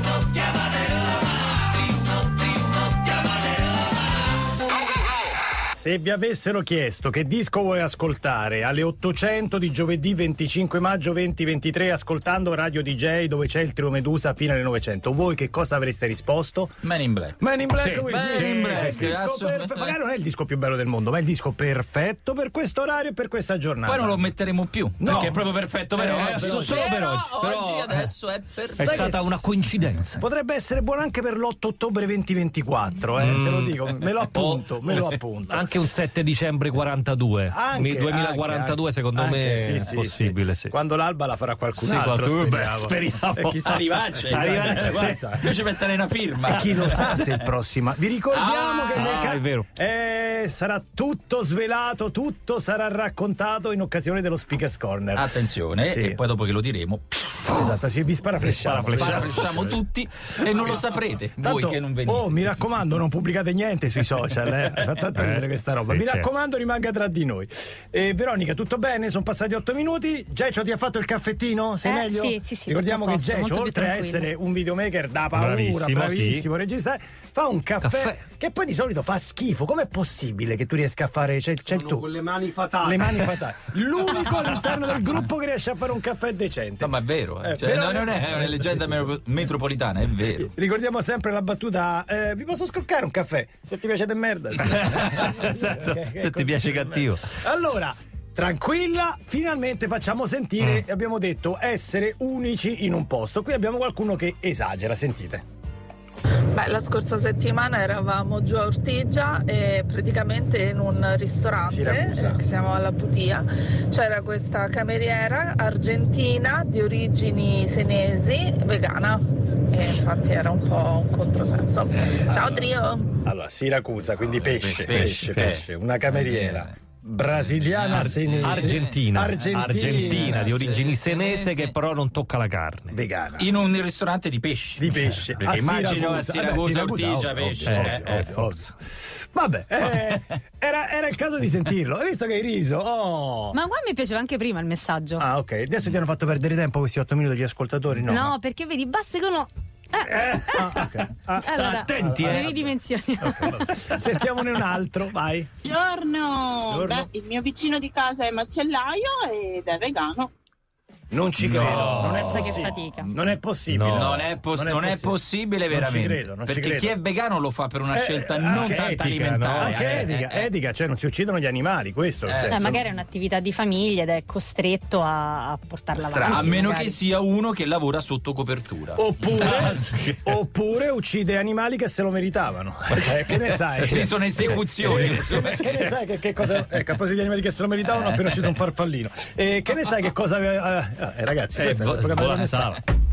Se vi avessero chiesto che disco vuoi ascoltare alle ottocento di giovedì venticinque maggio duemilaventitré ascoltando Radio D J dove c'è il Trio Medusa fino alle novecento, voi che cosa avreste risposto? Man in Black. Man in Black, sì. Will Man Smith. in Black. Il disco perfe- magari non è il disco più bello del mondo, ma è il disco perfetto per questo orario e per questa giornata. Poi non lo metteremo più, no. perché è proprio perfetto per, eh, oggi. per So, oggi. solo per oggi. Però Oggi adesso è perfetto. È stata una coincidenza. Potrebbe essere buono anche per l'otto ottobre duemilaventiquattro, eh, mm. te lo dico, me lo appunto, me lo appunto. Anche un sette dicembre quarantadue. Anche, duemilaquarantadue anche, secondo anche, me sì, è sì, possibile, sì. sì. Quando l'alba la farà qualcun sì, altro, qualcuno, speriamo. speriamo. E chissà, Arrivaccia, Arrivaccia, guarda, io ci metterei una firma. E chi lo sa se è prossima. Vi ricordiamo ah, che nel ah, ca- è vero. Eh, sarà tutto svelato, tutto sarà raccontato in occasione dello Speakers Corner. Attenzione, sì. E poi dopo che lo diremo, esatto, sì, vi sparaflesciamo. sparaflesciamo tutti e non lo saprete. Tanto, voi che non venite. Oh, mi raccomando, non pubblicate niente sui social, eh. Fa tanto Eh, ridere questa roba. sì, mi certo. raccomando, rimanga tra di noi. Eh, Veronica, tutto bene? Sono passati otto minuti. Gecio ti ha fatto il caffettino? Sei Eh, meglio? sì, sì, sì, Ricordiamo tutto a che posto, Gecio, molto più oltre a tranquillo. essere un videomaker da paura, Bravissimo, bravissimo sì. regista, fa un caffè, Caffè. che poi di solito fa schifo. Com'è possibile che tu riesca a fare? C'è, c'è il tu. Con le mani fatali. Le mani fatali. L'unico all'interno del gruppo che riesce a fare un caffè decente. No, ma è vero, eh. Eh, Cioè, però- no, non è una leggenda Sì, sì, sì. me- metropolitana, è vero. Ricordiamo sempre la battuta eh, vi posso scoccare un caffè se ti piace de merda. Sì. Esatto, Che- che se ti così piace per me. cattivo. Allora, tranquilla, finalmente facciamo sentire, abbiamo detto, essere unici in un posto. Qui abbiamo qualcuno che esagera, sentite. Beh, la scorsa settimana eravamo giù a Ortigia e praticamente in un ristorante Siracusa. eh, che si chiamava La Putia. C'era questa cameriera argentina di origini senesi, vegana. E infatti era un po' un controsenso. Ciao trio! Allora, Siracusa, quindi pesce, pesce, pesce, pesce, pesce. una cameriera brasiliana Ar- senese. Argentina, Argentina, Argentina, di origini sì, senese senese. che però non tocca la carne. vegana. In un ristorante di pesci. Di pesce. Perché A immagino a Siracusa. Siracusa, Vabbè, Ortigia, ovvio, pesce. ovvio, eh, ovvio, eh. ovvio, ovvio. Vabbè, eh, era, era il caso di sentirlo. Hai visto che hai riso? Oh. Ma qua mi piaceva anche prima il messaggio. Ah, ok. Adesso ti hanno fatto perdere tempo questi otto minuti agli ascoltatori? No, No, perché vedi, basta che uno. Eh, Ah, ok. Ah, allora, attenti, le eh. ridimensioni. sentiamone un altro, vai. Buongiorno. Buongiorno. Beh, il mio vicino di casa è macellaio ed è vegano. Non ci No. credo, non è Pensa che possibile. fatica. Non è possibile. No. Non è, poss- non è possibile Non ci veramente. credo, non ci perché credo. chi è vegano lo fa per una Eh, scelta eh, non anche tanto etica, alimentare. no? Anche eh, etica, eh, eh. etica, cioè non si uccidono gli animali, questo è il Eh, senso. Eh, magari è un'attività di famiglia ed è costretto a, a portarla Strano. avanti. A meno magari. che sia uno che lavora sotto copertura. Oppure, Ah, sì. oppure uccide animali che se lo meritavano. Cioè, che ne sai? Ci sono esecuzioni. Che ne, che ne sai che, che cosa. Ecco, a proposito di animali che se lo meritavano, appena ucciso un farfallino. E che ne sai che cosa. Eh, eh, ragazzi, Eh, questa è vo- il programma della svolazza. onestà.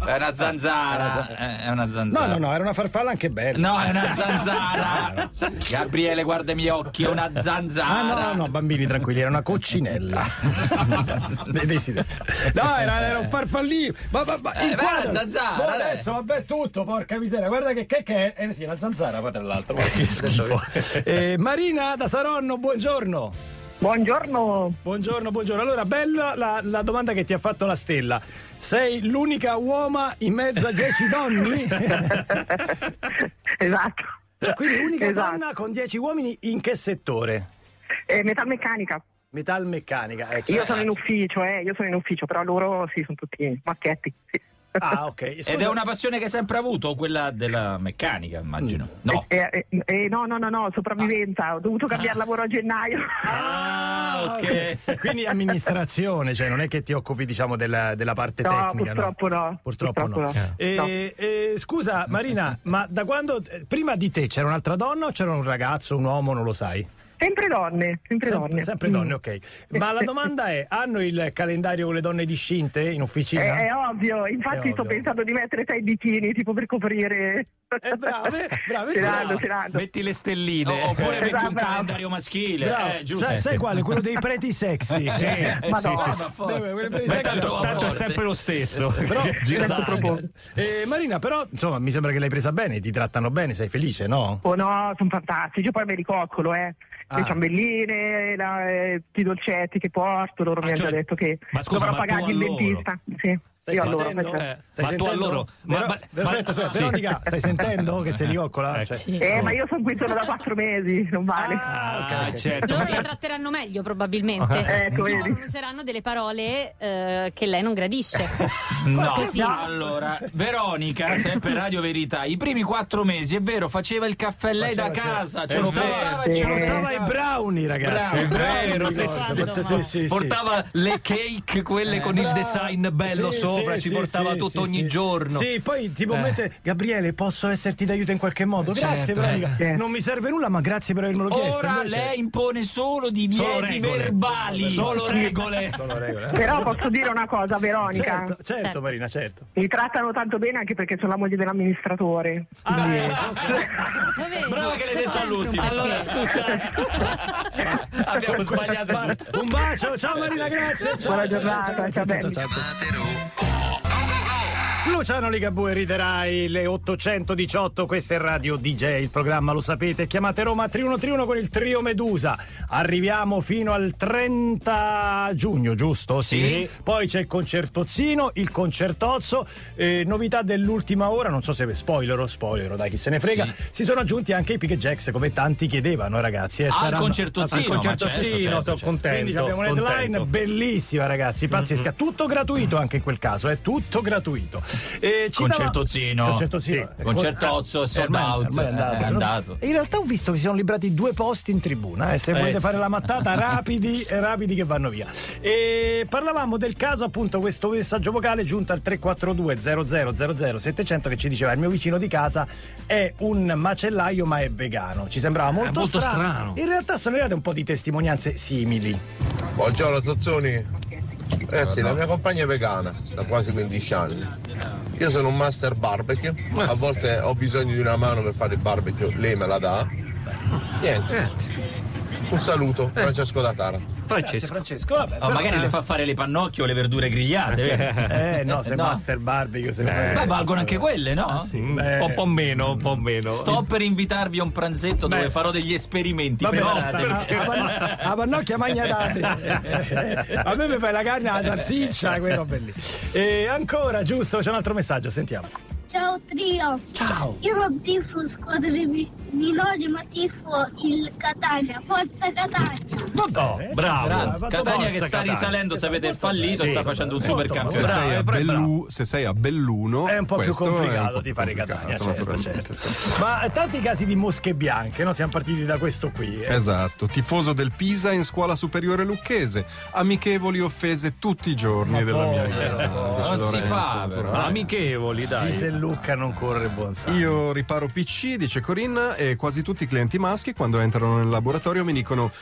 È una zanzara. È una zanzara. No, no, no, era una farfalla anche bella. No, è una zanzara. Gabriele, guarda i miei occhi, è una zanzara. Ah, no, no, bambini, tranquilli, era una coccinella. No, era, era un farfallino. Ma, ma, ma eh, va la zanzara. No, adesso vabbè tutto, porca miseria. Guarda che che, che è. Eh sì, una zanzara, poi tra l'altro. Che schifo. Eh, Marina da Saronno, buongiorno. Buongiorno. Buongiorno, buongiorno. Allora, bella la, la domanda che ti ha fatto la Stella. Sei l'unica uomo in mezzo a dieci donne? Esatto. Cioè, quindi l'unica esatto. donna con dieci uomini in che settore? Eh, metalmeccanica. Metalmeccanica. Eh, io sono in ufficio, eh, io sono in ufficio, però loro sì, sono tutti macchetti. Sì. Ah, ok. Scusa. Ed è una passione che hai sempre avuto, quella della meccanica, immagino. No. Eh, eh, eh, no, no, no, no, sopravvivenza. Ah. Ho dovuto cambiare ah. lavoro a gennaio. Ah, ok. Quindi amministrazione, cioè non è che ti occupi, diciamo, della, della parte no, tecnica. Purtroppo no. no. Purtroppo, purtroppo no. no. E, no. E, scusa, Marina, ma da quando prima di te c'era un'altra donna o c'era un ragazzo, un uomo, non lo sai? Sempre donne, sempre, sempre donne. Sempre donne, mm. ok. Ma la domanda è, hanno il calendario con le donne discinte in officina? È, è ovvio, infatti è sto ovvio. pensando di mettere sei bikini, tipo per coprire... Eh, brave, brave. Ce l'hanno, ce l'hanno. Metti le stelline. No, oppure esatto, metti un bravo. calendario maschile. Bravo. Eh, giusto. Sai, sai quale? Quello dei preti sexy. Sì, eh, Madonna. sì, sì. Beh, quelli preti Beh, sexy tanto, tanto è sempre lo stesso. Però, esatto. eh, Marina, però, insomma, mi sembra che l'hai presa bene, ti trattano bene, sei felice, no? Oh no, sono fantastici. Io poi me li coccolo, eh. Ah. Le ciambelline, la, eh, i dolcetti che porto, loro ah, mi hanno cioè, già detto che ma scusa, dovrò ma pagargli il dentista. Sì. Stai Io sentendo? allora, eh, stai ma sentendo? tu a loro? Ma, Però, ma, aspetta, ma, aspetta, sì. Veronica, stai sentendo che se li coccola? Eh, Cioè, sì. eh, ma io sono qui solo da quattro mesi, non vale. Ah, ok, Ah, ok. certo. Loro Ma la se- tratteranno meglio probabilmente. Ecco, Tipo, vedi. useranno delle parole eh, che lei non gradisce. No, Così. allora, Veronica, sempre Radio Verità, i primi quattro mesi, è vero, faceva il caffè lei da Faceva- casa, ce Eh, lo vero. portava e ce lo Portava portava i brownie, ragazzi. Bravo, i brownie, vero, sì, sì, sì, sì, sì, sì. Portava le cake, quelle Eh, con il bravo. design bello Sì, sopra, sì, ci sì, portava sì, tutto sì, ogni sì. giorno. Sì, poi tipo Eh. mettere Gabriele, posso esserti d'aiuto in qualche modo? Grazie, Certo, Veronica. eh. Non mi serve nulla, ma grazie per avermelo chiesto. Ora Invece- lei impone solo divieti Solo regole. verbali. Solo regole. Solo regole, eh. Però posso dire una cosa, Veronica. Certo, certo, Marina, certo. Mi trattano tanto bene anche perché sono la moglie dell'amministratore. Ah, ecco, Lo vedi? Brava che l'hai C'è detto sempre all'ultimo. un Allora, perché. scusa. Abbiamo sbagliato. Basta. Un bacio, ciao Marina, grazie. Ciao, Buona ciao, giornata, ciao, ciao, ciao, ciao, ciao, ciao. Luciano Ligabue, riderai le ottocentodiciotto, questa è Radio D J, il programma lo sapete, chiamate Roma tre uno tre uno con il trio Medusa, arriviamo fino al trenta giugno, giusto? Sì. Poi c'è il concertozzino, il concertozzo, eh, novità dell'ultima ora, non so se spoiler o spoiler, dai chi se ne frega, Sì. si sono aggiunti anche i Pick Jacks come tanti chiedevano ragazzi. Eh, Al saranno- concertozzino, al ma concertozzino, certo, certo, sono certo. contento. Quindi abbiamo un'headline contento. bellissima ragazzi, pazzesca, tutto gratuito anche in quel caso, è tutto gratuito. E ci dava- Concertozzino. Concertozzino. Sì. Concertozzo, Eh, sold ormai- out. ormai è andato. È andato. E in realtà ho visto che si sono librati due posti in tribuna, eh, se Eh, volete sì. fare la mattata rapidi e rapidi che vanno via. E parlavamo del caso, appunto, questo messaggio vocale giunto al tre quattro due zero zero zero zero settecento che ci diceva il mio vicino di casa è un macellaio ma è vegano. Ci sembrava molto, molto strano. strano. In realtà sono arrivate un po' di testimonianze simili. Buongiorno Zazzoni. Ragazzi, la mia compagna è vegana da quasi quindici anni. Io sono un master barbecue. A volte ho bisogno di una mano per fare il barbecue, lei me la dà. Niente. Un saluto, Francesco da Taranto. Grazie, Francesco. Vabbè, Oh, però- magari le fa fare le pannocchie o le verdure grigliate. vero? Eh no, se No. master barbecue secondo me- Beh, valgono anche quelle, no? Mm, Beh. un po' meno, un po' meno. Sto per invitarvi a un pranzetto Beh. dove farò degli esperimenti. Vabbè, Preparatevi. la, la, la pannocchia magna date. A me mi fai la carne alla salsiccia, quelle robe lì. E ancora, giusto, c'è un altro messaggio, sentiamo. Ciao trio. Ciao. Io non tifo squadre mi- minori, ma tifo il Catania. Forza Catania. Va Oh, bene, bravo. bravo, hai fatto Catania che forza, sta Catania. risalendo, sapete, il fallito, Sì, sta facendo un molto super bravo. Se campionato. sei, a però è Bellu- se sei a Belluno È un po' più questo è un complicato po' di fare complicato, Catania, certo, naturalmente, certo. sì. Ma tanti casi di mosche bianche, no? Siamo partiti da questo qui. eh. Esatto, tifoso del Pisa in scuola superiore lucchese, amichevoli offese tutti i giorni Ma della mia poi, vita. però, Dice non si Lorenzo, fa, naturalmente. però. Amichevoli, dai. Pisa e Lucca non corre buon sangue. Io riparo P C, dice Corinna, e quasi tutti i clienti maschi quando entrano nel laboratorio mi dicono: scusi,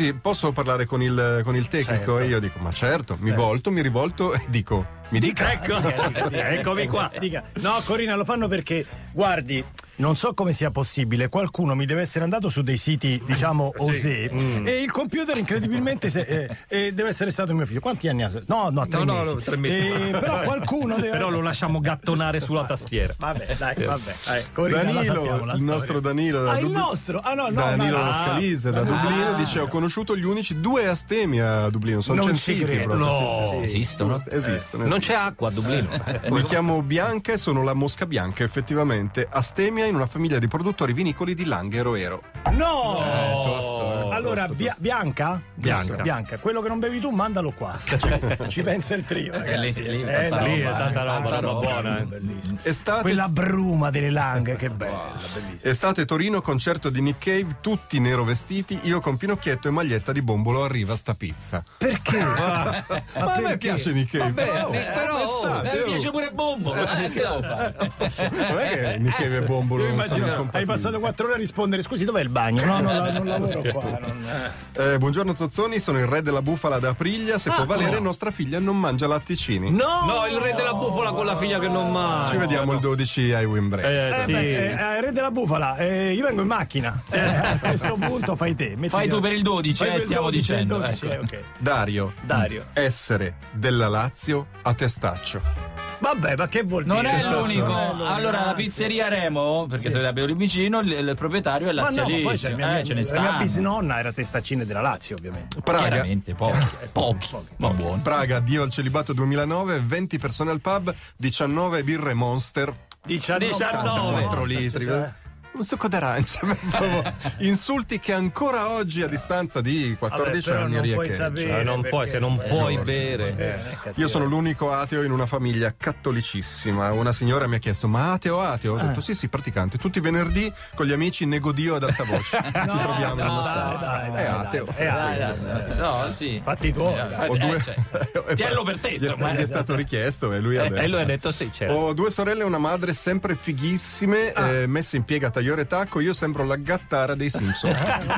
scusi, posso parlare con il, con il tecnico? Certo. E io dico, ma certo, mi Eh. volto, mi rivolto e dico, mi dica. Ecco, eccomi qua. Dica. No, Corina, lo fanno perché, guardi, non so come sia possibile, qualcuno mi deve essere andato su dei siti, diciamo, Sì. osè, Mm. e il computer incredibilmente se, eh, eh, deve essere stato mio figlio. Quanti anni ha? No, no, tre No, no, mesi. no, tre mesi. Eh, però qualcuno deve... Però lo lasciamo gattonare sulla tastiera. Vabbè, dai, vabbè. Dai, Corina, la Danilo, sappiamo, la il storia. nostro Danilo da Ah, il Dubli- nostro? Ah, no, no, Danilo no, no. Scalise da Ah. Dublino dice: ho conosciuto gli unici due astemi a Dublino, sono Non ci censiti credo. proprio. No. Sì, sì, sì. Esistono? Esistono. Non c'è acqua a Dublino. Mi chiamo Bianca e sono la mosca bianca, effettivamente astemia in una famiglia di produttori vinicoli di Langhero Ero. No! Eh, tosto, eh, allora, tosto, Bia- tosto. Bianca? Bianca. Giusto, Bianca, quello che non bevi tu, mandalo qua. Ci, ci pensa il trio, ragazzi. lì, lì, Eh, tanta no, roba, eh, tanta roba, roba buona, eh. bellissimo. Estate, Quella bruma delle Langhe, che bella, bellissima. estate Torino, concerto di Nick Cave, tutti nero vestiti, io con Pinocchietto e maglietta di bombolo, arriva sta pizza. Perché? Ma a me piace Nick Cave. Vabbè, oh, eh, però estate, eh, oh. mi piace pure Bombo. Eh, che devo fare? Non è che Nick Cave e bombolo Io non sono immagino, hai incompatibili. passato quattro ore a rispondere, scusi, dov'è il bagno? No, no, non lavoro qua. Non... Eh, buongiorno Tozzoni, sono il re della bufala da Aprilia, se può valere nostra figlia non mangia latticini. No! No, il re della bufala con la figlia che non mangia. Ci vediamo il dodici ai Wimbrace. Eh, Eh, sì. beh, eh, re della bufala, eh, io vengo in macchina. Eh, a questo punto fai te. metti- Fai tu per il dodici, Fai eh, per il stiamo dodici, dicendo, il dodici, ecco. eh, ok. Dario. Dario. Essere della Lazio a testaccio. Vabbè, ma che vuol Non dire? è Sta- l'unico. non è l'unico. Allora, la pizzeria Remo, perché se abbiamo lì vicino, il, il proprietario è Ma no, ma poi c'è lazialissimo. mia, Eh, ce ne la mia sta. bisnonna era testaccine della Lazio, ovviamente. Praga. Chiaramente, pochi, pochi, ma buoni. Praga, addio al celibato duemilanove, venti persone al pub, diciannove birre Monster, diciannove quattro litri. Cioè, Un succo d'arancia, per favore. Insulti che ancora oggi, a distanza di quattordici Vabbè, però anni, non puoi riecheggiano. sapere. Eh, non perché- puoi, se non puoi Giorgio. bere. Eh, Io sono l'unico ateo in una famiglia cattolicissima. Una signora mi ha chiesto: ma ateo, ateo? Ho detto: sì, sì, praticante. Tutti i venerdì con gli amici nego Dio ad alta voce. Ci troviamo in uno no, stadio. dai, dai, È dai, ateo. dai, Dai, dai, dai. No, sì. Fatti tuoi. Eh, dai. Ho eh, due... cioè, tienlo per te, Gli è, insomma, gli è eh. stato richiesto e lui ha detto. E lui ha detto sì, certo. Ho due sorelle e una madre sempre fighissime, Ah. eh, messe in piega a tagliore e tacco. Io sembro la gattara dei Simpson.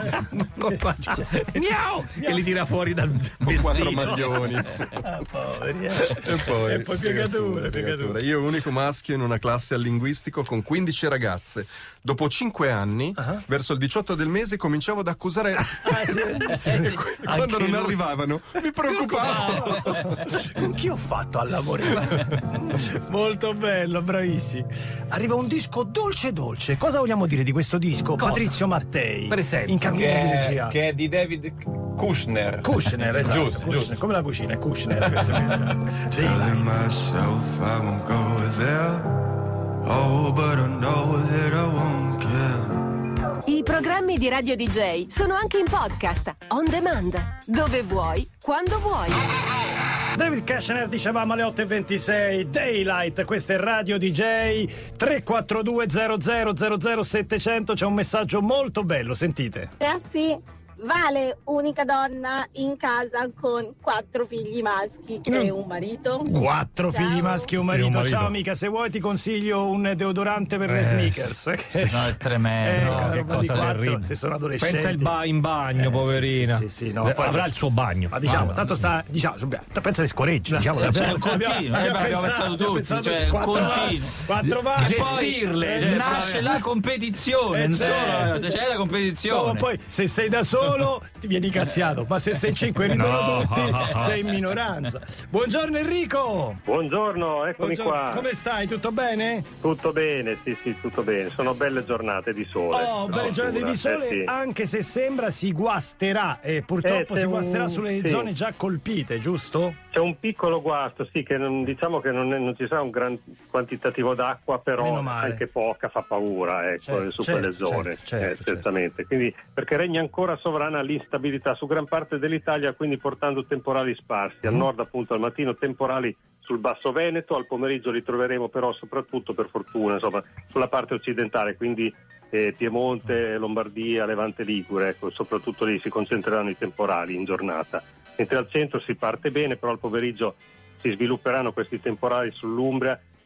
Miau! Che li tira fuori dal Con quattro vestito. maglioni. Ah, poveri, eh. E poi, E poi piegature, piegature. Io unico maschio in una classe al linguistico con quindici ragazze. Dopo cinque anni, Ah. verso il diciotto del mese, cominciavo ad accusare. Ah, sì, sì. E quando Anche non lui. arrivavano, mi preoccupavo. Con chi ho fatto all'amore? Molto bello, bravissimi. Arriva un disco dolce dolce. Cosa vogliamo dire di questo disco? Patrizio Mattei. Per esempio. In cabina di Che regia. è, che è di David Kushner. Kushner, esatto. Giusto, Kushner. giusto. Come la cucina, è Kushner. questo qui. Telling myself I won't go there. Oh, but I know that I won't care. I programmi di Radio D J sono anche in podcast, on demand, dove vuoi, quando vuoi. David Kushner, dicevamo alle otto e ventisei, Daylight, questa è Radio D J. Tre quattro due zero zero zero zero settecento. C'è un messaggio molto bello, sentite. Ragazzi, Vale, unica donna in casa con quattro figli maschi e un marito. Quattro Ciao. figli maschi e un E marito. un marito. Ciao amica, se vuoi ti consiglio un deodorante per le Eh, sneakers. No, è tremendo. Eh, No, che roba di cosa quattro, terribile. se sono adolescenti. Pensa il ba- in bagno, Eh, poverina. sì, sì, sì, no, Eh, poi- avrà il suo bagno. Ma diciamo, Vabbè. tanto sta, diciamo, subito, pensa alle scoregge, diciamo, Eh, abbiamo- cioè, abbiamo- continuo, eh, abbiamo abbiamo pensato abbiamo tutti, pensato cioè, quattro continuo. vasi, quattro vasi. Gestirle, Eh, cioè, Nasce la competizione, Eh, non solo, certo, se c'è certo. la competizione. No, ma poi se sei da solo ti vieni cazziato, ma se sei in cinque e ridono No. tutti, sei in minoranza. Buongiorno Enrico. Buongiorno, eccomi Buongiorno. qua. Come stai? Tutto bene? Tutto bene, sì, sì, tutto bene. Sono belle giornate di sole. Oh, belle No, giornate figura. di sole, Eh, sì. anche se sembra si guasterà e purtroppo Eh, si c'è guasterà un- sulle sì. zone già colpite, giusto? C'è un piccolo guasto, sì, che non, diciamo che non, è- non ci sarà un gran quantitativo d'acqua, però Meno male. anche poca fa paura, ecco, Certo, su certo, quelle zone. certo, certo, Eh, certamente. Quindi, perché regna ancora sovrana l'instabilità su gran parte dell'Italia, quindi portando temporali sparsi. Al Mm. nord, appunto, al mattino temporali sul Basso Veneto, al pomeriggio li troveremo però soprattutto, per fortuna, insomma, sulla parte occidentale, quindi eh, Piemonte, Lombardia, Levante Ligure, ecco, soprattutto lì si concentreranno i temporali in giornata. Mentre al centro si parte bene, però al pomeriggio si svilupperanno questi temporali sull'Umbria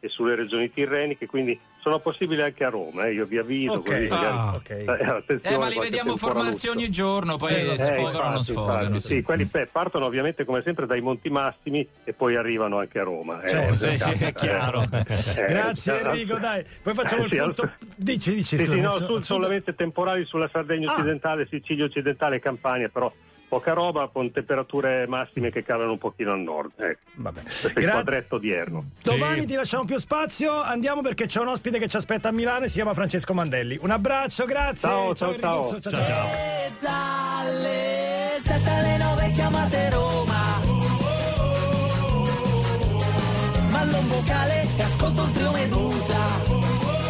e sulle regioni tirreniche, quindi sono possibili anche a Roma, eh, io vi avviso. Okay. Così, Ah, okay. eh, eh, ma li vediamo formarsi ogni giorno, poi sì, sfogano o eh, non sfogano. infatti, sì, quelli beh, partono ovviamente come sempre dai Monti Massimi e poi arrivano anche a Roma. Eh, certo, eh, sì, è chiaro. eh, Grazie eh, Enrico, dai, poi facciamo eh, il sì, punto. al- Dici, dici, Sì, scusa, sì, no, faccio- sul- solamente temporali sulla Sardegna Ah. occidentale, Sicilia occidentale e Campania, però poca roba con temperature massime che calano un pochino al nord. Ecco. Vabbè. Questo è il Gra- quadretto odierno. Domani ti lasciamo più spazio, andiamo perché c'è un ospite che ci aspetta a Milano e si chiama Francesco Mandelli. Un abbraccio, grazie. Ciao, ciao, Enrico. ciao. ciao, ciao. Dalle sette alle nove chiamate Roma, mando un vocale e ascolto il trio Medusa.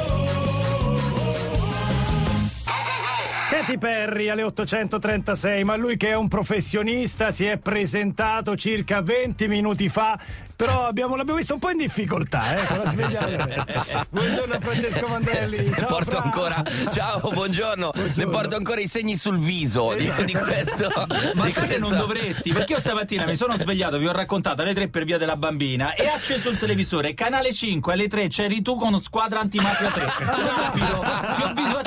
Katy Perry alle ottocentotrentasei, ma lui che è un professionista si è presentato circa venti minuti fa, però abbiamo, l'abbiamo visto un po' in difficoltà, eh, con la sveglia. Buongiorno Francesco Mandelli. Ciao, porto Fra. ancora, ciao, buongiorno. Ne porto ancora i segni sul viso di, di questo. Ma di sai che questo. non dovresti? Perché io stamattina mi sono svegliato, vi ho raccontato alle tre per via della bambina e ho acceso il televisore, canale cinque alle tre c'eri tu con Squadra Antimafia tre. Sappilo, ti ho visto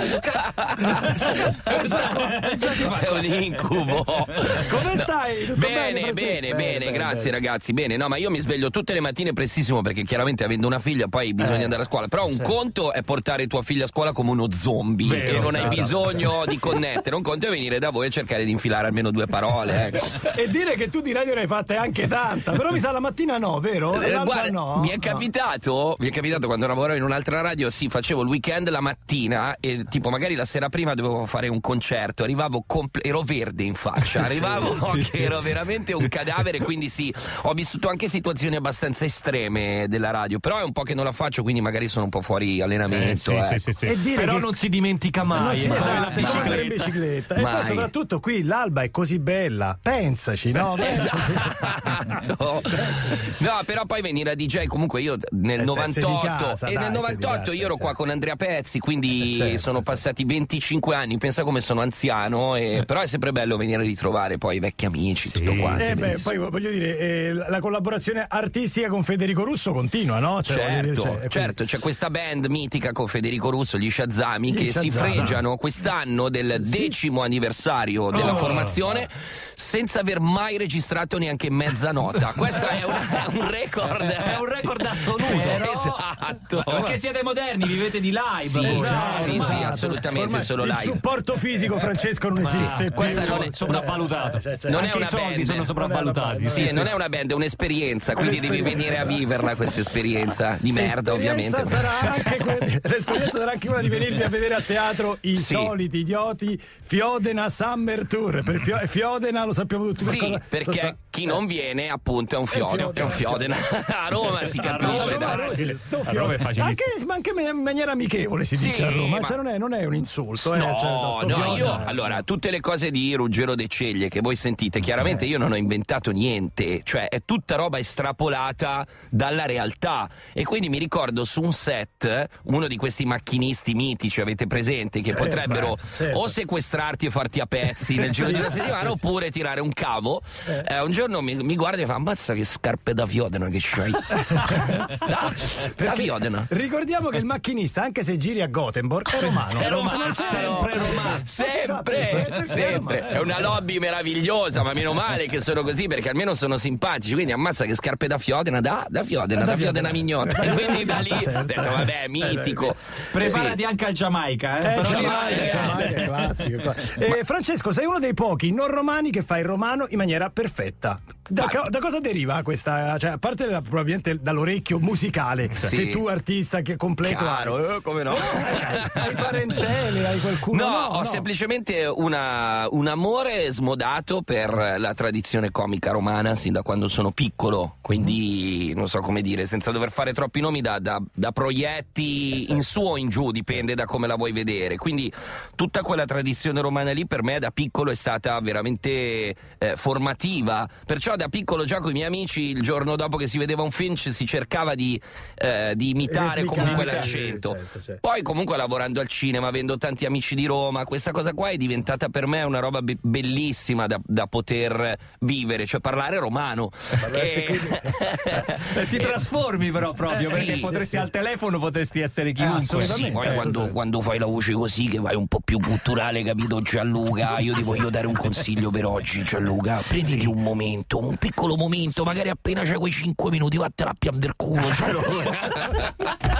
È un incubo. Come stai? Tutto bene, bene, bene, Francesco? bene, Bene, grazie bene. ragazzi. Bene, no, ma io mi sveglio tutte le mattine prestissimo perché chiaramente avendo una figlia poi bisogna Eh, andare a scuola. Però un certo. conto è portare tua figlia a scuola come uno zombie Vero, e non hai esatto. bisogno di connettere. Un conto è venire da voi e cercare di infilare almeno due parole. Ecco. E dire che tu di radio ne hai fatte anche tanta, però mi sa la mattina no, vero? Eh, L'altra guarda, no. mi è No. capitato, mi è capitato quando lavoravo in un'altra radio, sì, facevo il weekend la mattina e tipo magari la sera prima dovevo fare un concerto, arrivavo comple- ero verde in faccia, arrivavo che ero veramente un cadavere, quindi sì, ho vissuto anche situazioni abbastanza estreme della radio, però è un po' che non la faccio, quindi magari sono un po' fuori allenamento. Eh, sì, ecco. sì, sì, sì. E dire Però che- non si dimentica mai. Non si come esatto, la come andare in bicicletta. bicicletta. E Mai. poi soprattutto qui l'alba è così bella. Pensaci, no? Pensaci. Esatto. No, però poi venire a D J comunque io nel Eh, te sei di novantotto casa, e dai, nel sei di novantotto casa, io ero sì. qua con Andrea Pezzi, quindi Eh, certo, sono certo. passati venticinque anni, pensa come sono anziano, e, però è sempre bello venire a ritrovare poi i vecchi amici, tutto quanto. Eh beh, bellissimo. poi voglio dire, eh, la collaborazione artistica con Federico Russo continua, no? Cioè, voglio dire, Certo, cioè, quindi- certo, c'è questa band mitica con Federico Russo, gli Shazami, Gli che si Shazami. fregiano quest'anno del decimo anniversario della Oh. formazione senza aver mai registrato neanche mezza nota. Questo è, una- è un record. È un record assoluto. Esatto. Perché siete moderni, vivete di live. Sì, voi, esatto, no? sì, sì, Ormai- assolutamente, Ormai solo il live. supporto fisico, Francesco, non esiste più. Questa non è- sopravvalutato. Cioè, cioè, Non è anche una i soldi band. sono sopravvalutati. Sì, Sì, non sì, è una band, è un'esperienza, quindi devi Un'esperienza. venire a viverla questa esperienza di merda, L'esperienza ovviamente. sarà anche que- l'esperienza sarà anche quella di venirvi a vedere a teatro i Sì. soliti idioti Fiodena Summer Tour. Per Fio- Fiodena lo sappiamo tutti. Sì, cosa- perché so- chi non viene appunto è un fiodo, è un fiodena. A Roma si A capisce, Roma, a dai. Roma, sì, sto A Roma è Fiodena. facilissimo. Anche, ma anche in maniera amichevole si Sì, dice a Roma, ma- cioè, non, è, non è un insulto. eh, No, cioè, sto no, Fiodena, io eh. allora tutte le cose di Ruggero De Ceglie che voi sentite, chiaramente io non ho inventato niente, cioè è tutta roba estrapolata dalla realtà. E quindi mi ricordo su un set uno di questi macchinisti mitici, avete presente, che Certo, potrebbero certo. o sequestrarti e farti a pezzi nel giro Sì, di una sì, settimana, sì, oppure tirare un cavo. Eh. Eh, un giorno mi, mi guarda e fa: ammazza che scarpe da Fiodena che c'hai. da, da Perché Fiodena. ricordiamo che il macchinista, anche se giri a Gothenburg, è romano. È romano, Non sempre romano. sempre, sempre. È una lobby meravigliosa, ma meno male che sono così perché almeno sono simpatici. Quindi ammazza che scarpe da Fiodena, da, da Fiodena, da, Da Fiodena Fiodena. Mignotta. E quindi da lì ho Certo. detto, vabbè, mitico. Preparati Sì. anche al Giamaica, eh? Eh, Però lì- Giamaica, eh, Giamaica, classico, qua. Eh, Francesco, sei uno dei pochi non romani che fa il romano in maniera perfetta. Da, co- da cosa deriva questa? Cioè, a parte la- probabilmente dall'orecchio musicale, Sì. che tu artista che completo hai. Chiaro, eh, come no? Hai parentele, hai qualcuno? No, No, ho no. semplicemente una- un amore smodato per la tradizione comica romana sin da quando sono piccolo, quindi non so come dire, senza dover fare troppi nomi, da, da- da proietti in su o in giù, dipende da come la vuoi vedere. Quindi tutta quella tradizione romana lì per me da piccolo è stata veramente eh, formativa perciò da piccolo già con i miei amici il giorno dopo che si vedeva un film si cercava di, eh, di imitare Replicare, comunque sì, l'accento. certo, certo. Poi comunque lavorando al cinema, avendo tanti amici di Roma, questa cosa qua è diventata per me una roba be- bellissima da, da poter vivere, cioè parlare romano. E... ti trasformi però proprio, sì, perché sì, potresti sì. al telefono potresti essere chiunque. Sì, poi quando, quando fai la voce così che vai un po' più culturale, capito Gianluca? Io ti voglio dare un consiglio per oggi, Gianluca. Prenditi un momento, un piccolo momento, magari appena c'hai quei cinque minuti, vattene a piander culo, Gianluca.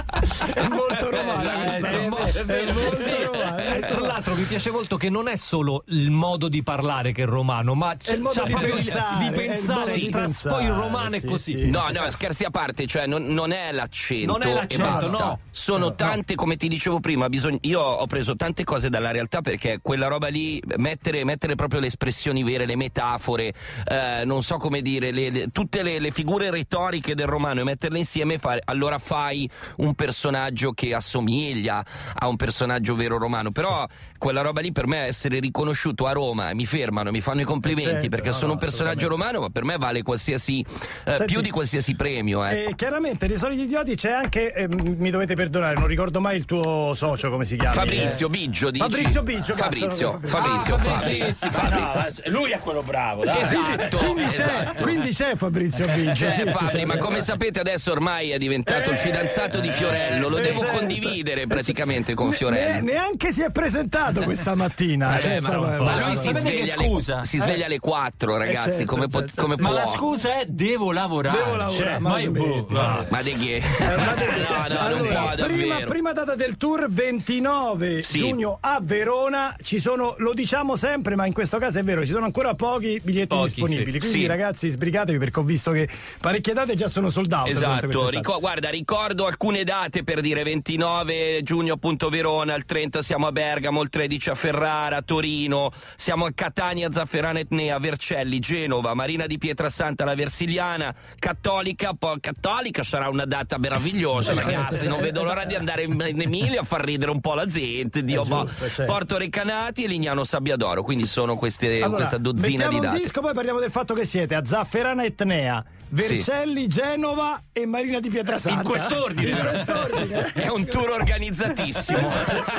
È molto romano questa È roba. molto- È molto sì. romano. Eh, Tra l'altro mi piace molto che non è solo il modo di parlare che è romano, ma c'è, il modo c'è di proprio pensare, di è il pensare, modo di di trans- pensare, poi il romano è sì, così. sì. No, no, scherzi a parte, cioè non, non è l'accento, Non è l'accento, e basta. no. Sono No, tante, come ti dicevo prima, bisogna, io ho preso tante cose dalla realtà, perché quella roba lì, mettere, mettere proprio le espressioni vere, le metafore, eh, non so come dire, le, le, tutte le, le figure retoriche del romano e metterle insieme, fare, allora fai un personaggio che assomiglia a un personaggio vero romano. Però quella roba lì per me, essere riconosciuto a Roma, mi fermano, mi fanno i complimenti, certo, perché no, sono no, un personaggio romano, ma per me vale qualsiasi eh, Senti, più di qualsiasi premio, ecco. E chiaramente nei Soliti Idioti c'è anche, eh, mi dovete perdonare, non ricordo mai il tuo socio, come si chiama? Fabrizio Eh. Biggio, dici? Fabrizio Biggio, cazzo, Fabrizio, non- Fabrizio, Ah, Fabri. Fabrizio, Fabri. No, adesso- lui è quello bravo, dai. Esatto, quindi, c'è, esatto. quindi c'è Fabrizio Biggio. C'è sì, sì, Fabri, c'è. ma come sapete adesso ormai è diventato il fidanzato di Fiorello, lo eh, devo certo. condividere praticamente con Ne- Fiorello. neanche si è presentato questa mattina. Eh, Cioè, ma, stava- ma lui si sapete sveglia, che alle, scusa? si sveglia alle quattro, ragazzi, Eh, certo, come, po- certo, come certo. Ma può? la scusa è devo lavorare. Devo lavorare, Cioè, ma ma è smetti, boh, no. Ma di che? Eh, ma de- No, no, non Allora, può prima, davvero. prima data del tour, ventinove Sì. giugno a Verona. Ci sono, lo diciamo sempre, ma in questo caso è vero, ci sono ancora pochi biglietti Pochi, disponibili. sì. Quindi, Sì. ragazzi, sbrigatevi, perché ho visto che parecchie date già sono sold out. durante Esatto, quest'estate. Rico- guarda, ricordo alcune date per dire: ventinove giugno appunto Verona, il trenta siamo a Bergamo, il tredici a Ferrara, Torino, siamo a Catania, Zafferana Etnea, Vercelli, Genova, Marina di Pietrasanta, la Versiliana, Cattolica, poi Cattolica sarà una data meravigliosa, ragazzi, non vedo l'ora di andare in, in Emilia a far ridere un po' la gente, Dio, È boh. giusto, certo. Porto Recanati e Lignano Sabbiadoro, quindi sono queste, Allora, questa dozzina mettiamo di un date. disco, poi parliamo del fatto che siete a Zafferana Etnea, Vercelli, Genova e Marina di Pietrasanta. In quest'ordine. In quest'ordine. È un tour organizzatissimo.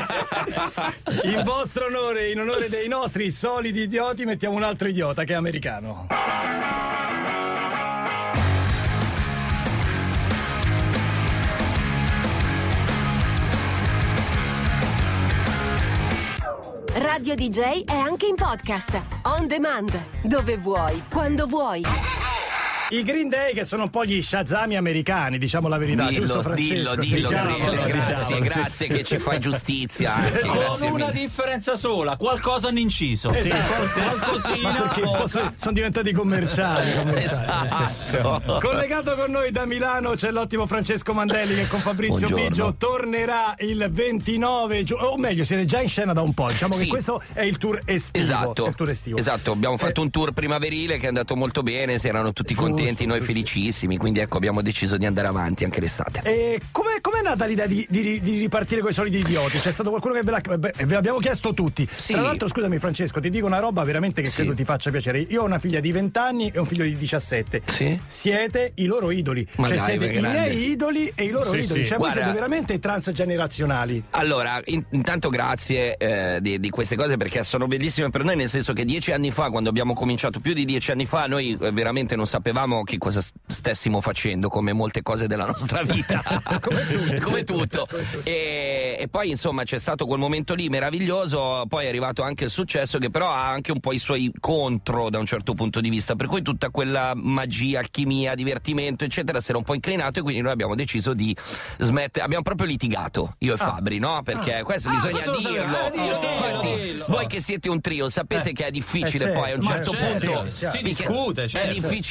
In vostro onore, in onore dei nostri soliti idioti, mettiamo un altro idiota che è americano. Radio D J è anche in podcast. On demand. Dove vuoi, quando vuoi. I Green Day, che sono un po' gli Shazami americani, diciamo la verità, Dillo, giusto Francesco? dillo, dillo, Diciamolo, Gabriele, grazie, diciamolo, sì, grazie sì. che ci fai giustizia. Anche, Con grazie una mille. differenza sola, qualcosa hanno inciso. Esatto. Sì, qualcosina. Ma perché poca. sono, sono diventati commerciali, commerciali. Esatto. Collegato con noi da Milano c'è l'ottimo Francesco Mandelli, che con Fabrizio Buongiorno. Biggio tornerà il ventinove giugno, o meglio siete già in scena da un po', diciamo Sì. che questo è il tour estivo. Esatto, il tour estivo. esatto, abbiamo fatto Eh, un tour primaverile che è andato molto bene, si erano tutti Giusto, contenti, noi giusto. felicissimi, quindi ecco abbiamo deciso di andare avanti anche l'estate. E com'è, com'è nata l'idea di, di- di ripartire con i soliti idioti? C'è stato qualcuno che ve, l'ha, beh, ve l'abbiamo chiesto tutti. Sì. Tra l'altro, scusami Francesco, ti dico una roba veramente che Sì. credo ti faccia piacere. Io ho una figlia di venti anni e un figlio di diciassette. Sì. Siete i loro idoli. Ma cioè dai, siete ma i grande. miei idoli e i loro Sì, idoli. sì. Cioè voi Guarda- siete veramente transgenerazionali. Allora, in- intanto grazie eh, di, di queste cose, perché sono bellissime per noi, nel senso che dieci anni fa, quando abbiamo cominciato, più di dieci anni fa, noi eh, veramente non sapevamo che cosa s- stessimo facendo, come molte cose della nostra vita. come tutto. E, e poi insomma c'è stato quel momento lì meraviglioso, poi è arrivato anche il successo, che però ha anche un po' i suoi contro da un certo punto di vista, per cui tutta quella magia, alchimia, divertimento eccetera si era un po' inclinato, e quindi noi abbiamo deciso di smettere, abbiamo proprio litigato io e Ah. Fabri, no? Perché questo Ah, bisogna questo lo sapevo. dirlo. Eh, dillo, dillo, Infatti dillo. voi che siete un trio sapete Eh. che è difficile Eh, certo. poi a un Ma certo certo, punto si perché discute, è certo. difficilissimo,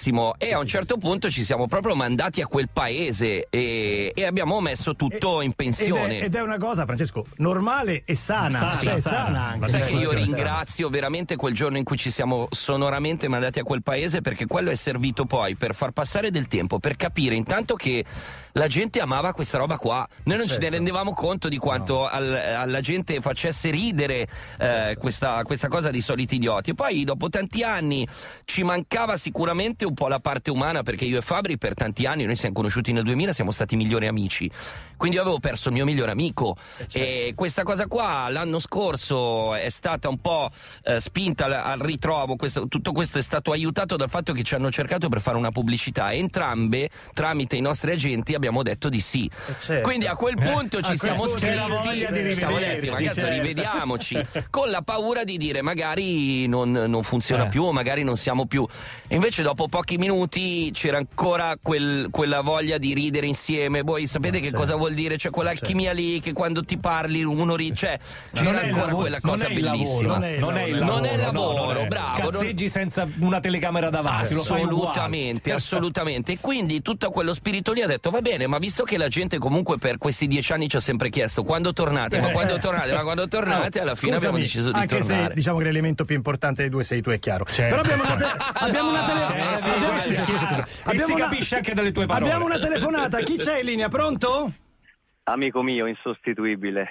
bellissimo. E a un certo punto ci siamo proprio mandati a quel paese e, e abbiamo messo tutto in pensione. Ed è, ed è una cosa, Francesco, normale e sana, Sana, cioè, sana. sana anche. Ma sai che io Sana. ringrazio veramente quel giorno in cui ci siamo sonoramente mandati a quel paese, perché quello è servito poi per far passare del tempo, per capire intanto che la gente amava questa roba qua. Noi non Certo. ce ne rendevamo conto di quanto al- alla gente facesse ridere eh, questa, questa cosa di Soliti Idioti. E poi dopo tanti anni ci mancava sicuramente un po' la parte umana, perché io e Fabri per tanti anni, noi siamo conosciuti nel duemila, siamo stati migliori amici, quindi io avevo perso il mio migliore amico. E questa cosa qua l'anno scorso è stata un po' eh, spinta al, al ritrovo. Questo- tutto questo è stato aiutato dal fatto che ci hanno cercato per fare una pubblicità e entrambe, tramite i nostri agenti, abbiamo detto di sì. certo. Quindi a quel punto Eh, ci a quel siamo punto c'era scritti, voglia di siamo detti rivedersi, ragazzi certo. rivediamoci, con la paura di dire magari non, non funziona Eh. più o magari non siamo più. E invece dopo pochi minuti c'era ancora quel- quella voglia di ridere insieme. Voi sapete che certo. cosa vuol dire? C'è quell'alchimia lì che quando ti parli uno ride, cioè c'era Non è il ancora lavoro, quella non cosa è il lavoro, bellissima. non è il Non è il lavoro, Non è no, lavoro, non è. bravo. non- Cazzeggi senza una telecamera davanti, lo fai uguale. Assolutamente, assolutamente. E quindi tutto quello spirito lì ha detto va bene, ma visto che la gente comunque per questi dieci anni ci ha sempre chiesto quando tornate, ma quando tornate, ma quando tornate, alla fine abbiamo Scusami, deciso di anche tornare. se diciamo che l'elemento più importante dei due sei tu, è chiaro. Però abbiamo una, te- abbiamo una tele- Sì, sì, abbiamo- sì, sì, scusa, sì. scusa. E Abbiamo si una- capisce anche dalle tue parole. Abbiamo una telefonata, chi c'è in linea? Pronto? Amico mio, insostituibile.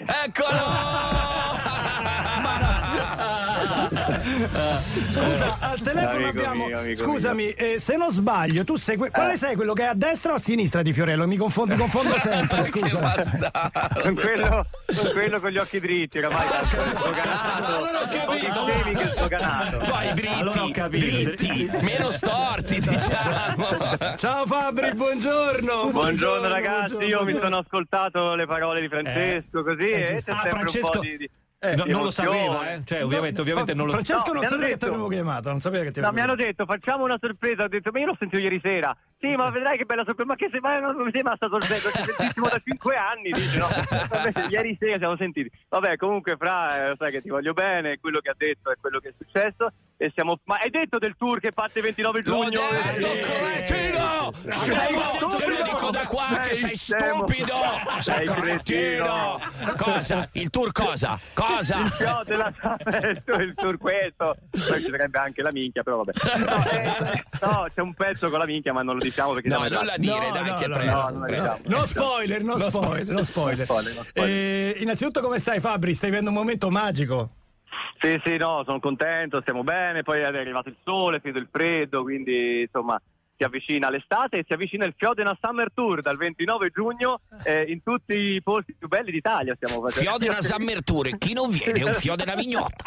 Scusa, al telefono Amico abbiamo. mio, amico Scusami, eh, se non sbaglio, tu sei que- quale Eh. sei quello che è a destra o a sinistra di Fiorello? Mi confondo, mi confondo sempre, scusa. Con quello, con quello con gli occhi dritti, oramai sdoganato. Allora ho capito. Devi che sdoganato. Poi dritti, Allora ho capito. dritti, meno storti, diciamo. Ciao Fabri, buongiorno. Buongiorno ragazzi, buongiorno, io mi buongiorno. sono ascoltato le parole di Francesco, così, eh, e c'è giusto. Ah, sempre Francesco- un po' di... di Eh, di non lo sapeva, emozione. eh? Cioè, ovviamente, ovviamente non lo Francesco No, non mi hanno sapeva che ti detto- avevo chiamato, non sapeva che ti No, avevo mi hanno detto facciamo una sorpresa, ho detto ma io l'ho sentito ieri sera. Sì, ma vedrai che bella sorpresa, ma che se mai non mi sembra sta sorpresa, ci sentissimo da cinque anni, dice no. Invece ieri sera siamo sentiti. Vabbè, comunque Fra, eh, sai che ti voglio bene, quello che ha detto è quello che è successo e siamo ma hai detto del tour che parte il ventinove giugno? L'ho detto, cretino! Scemo, te lo dico da qua che sei stupido! Sei cretino! Cosa? Il tour cosa? Cosa? Il show della il tour questo. Poi ci sarebbe anche la minchia, però vabbè. No, eh, no, c'è un pezzo con la minchia, ma non lo diciamo perché No, siamo non esatti. la dire, No, dai, no, che è no, presto. no, no, presto. No spoiler, no No spoiler, no spoiler. spoiler, no spoiler. Eh, innanzitutto come stai Fabri? Stai vivendo un momento magico? Sì, sì, no, sono contento, stiamo bene, poi è arrivato il sole, è finito il freddo, quindi insomma si avvicina l'estate e si avvicina il Fiodena Summer Tour dal ventinove giugno eh, in tutti i posti più belli d'Italia stiamo facendo. Fiodena Summer Tour, chi non viene è un Fiodena Vignotta.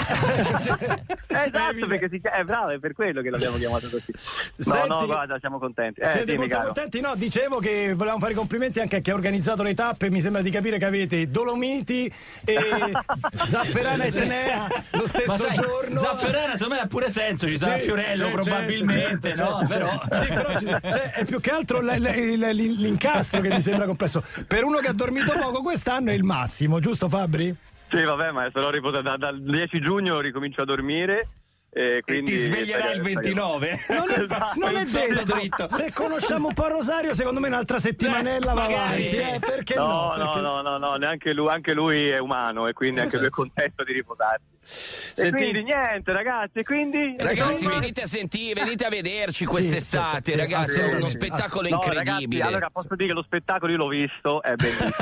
Esatto, perché si chiama, è bravo, è per quello che l'abbiamo chiamato così. No, Senti- no, guarda, siamo contenti. Eh, Siete dimmi, molto caro. contenti? No, dicevo che volevamo fare i complimenti anche a chi ha organizzato le tappe. Mi sembra di capire che avete Dolomiti e Zafferana e Tenea lo Ma stesso sai, giorno. Zafferana secondo me ha pure senso, ci sarà Sì, Fiorello certo, probabilmente, certo, no? certo, Però... certo. Sì, però ci- cioè, è più che altro l- l- l- l'incastro che mi sembra complesso. Per uno che ha dormito poco quest'anno è il massimo, giusto Fabri? Sì, vabbè, ma sono riposato da- dal dieci giugno ricomincio a dormire. E, quindi, ti sveglierai il ventinove? Non è, Esatto, non è il sonno detto. dritto. Se conosciamo un po' Rosario, secondo me un'altra settimanella va magari. avanti. Eh, perché no? No, Perché- no, no, no, no, neanche lui, anche lui è umano e quindi anche lui è contento di riposarsi. E Senti- quindi niente, ragazzi, e quindi Ragazzi, insomma- venite a sentire, venite a vederci quest'estate, sì, sì, ragazzi, è uno assolutamente. spettacolo No, incredibile. ragazzi, allora posso dire che lo spettacolo io l'ho visto, è bellissimo.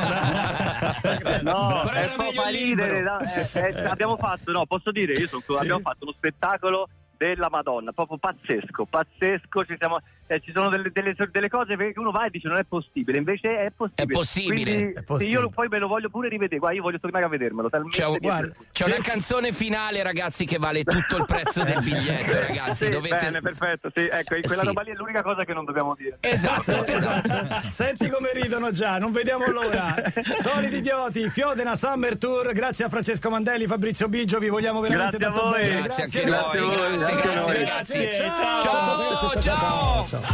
No, Però è era un po' meglio fa il ridere, libro. no, eh, eh, abbiamo fatto, no, posso dire, io sono, Sì. abbiamo fatto uno spettacolo della Madonna, proprio pazzesco, pazzesco, ci, siamo, eh, ci sono delle, delle, delle cose che uno va e dice non è possibile, invece è possibile. È possibile. Quindi, È possibile. sì, io poi me lo voglio pure rivedere, guarda, io voglio tornare a vedermelo. talmente C'è, un- mi è piaciuto. c'è una canzone finale, ragazzi, che vale tutto il prezzo del biglietto, ragazzi. Sì, Dovete... bene, perfetto, sì, ecco, quella Sì. roba lì è l'unica cosa che non dobbiamo dire. Esatto, esatto. Senti come ridono già, non vediamo l'ora. Soliti idioti, Fiodena Summer Tour, grazie a Francesco Mandelli, Fabrizio Biggio, vi vogliamo veramente Grazie a tanto voi. bene. Grazie anche Grazie a noi, voi, grazie, anche a grazie, noi. ragazzi. Ciao, Ciao, ciao, ciao, ciao, ciao.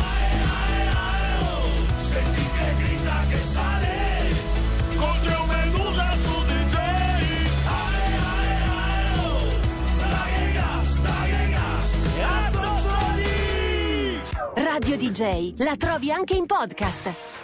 Senti che grida che sale contro Medusa su D J. Ae, ae, ae, oh. Dai che gas, dai che gas. E a Zozzoli. Radio D J la trovi anche in podcast.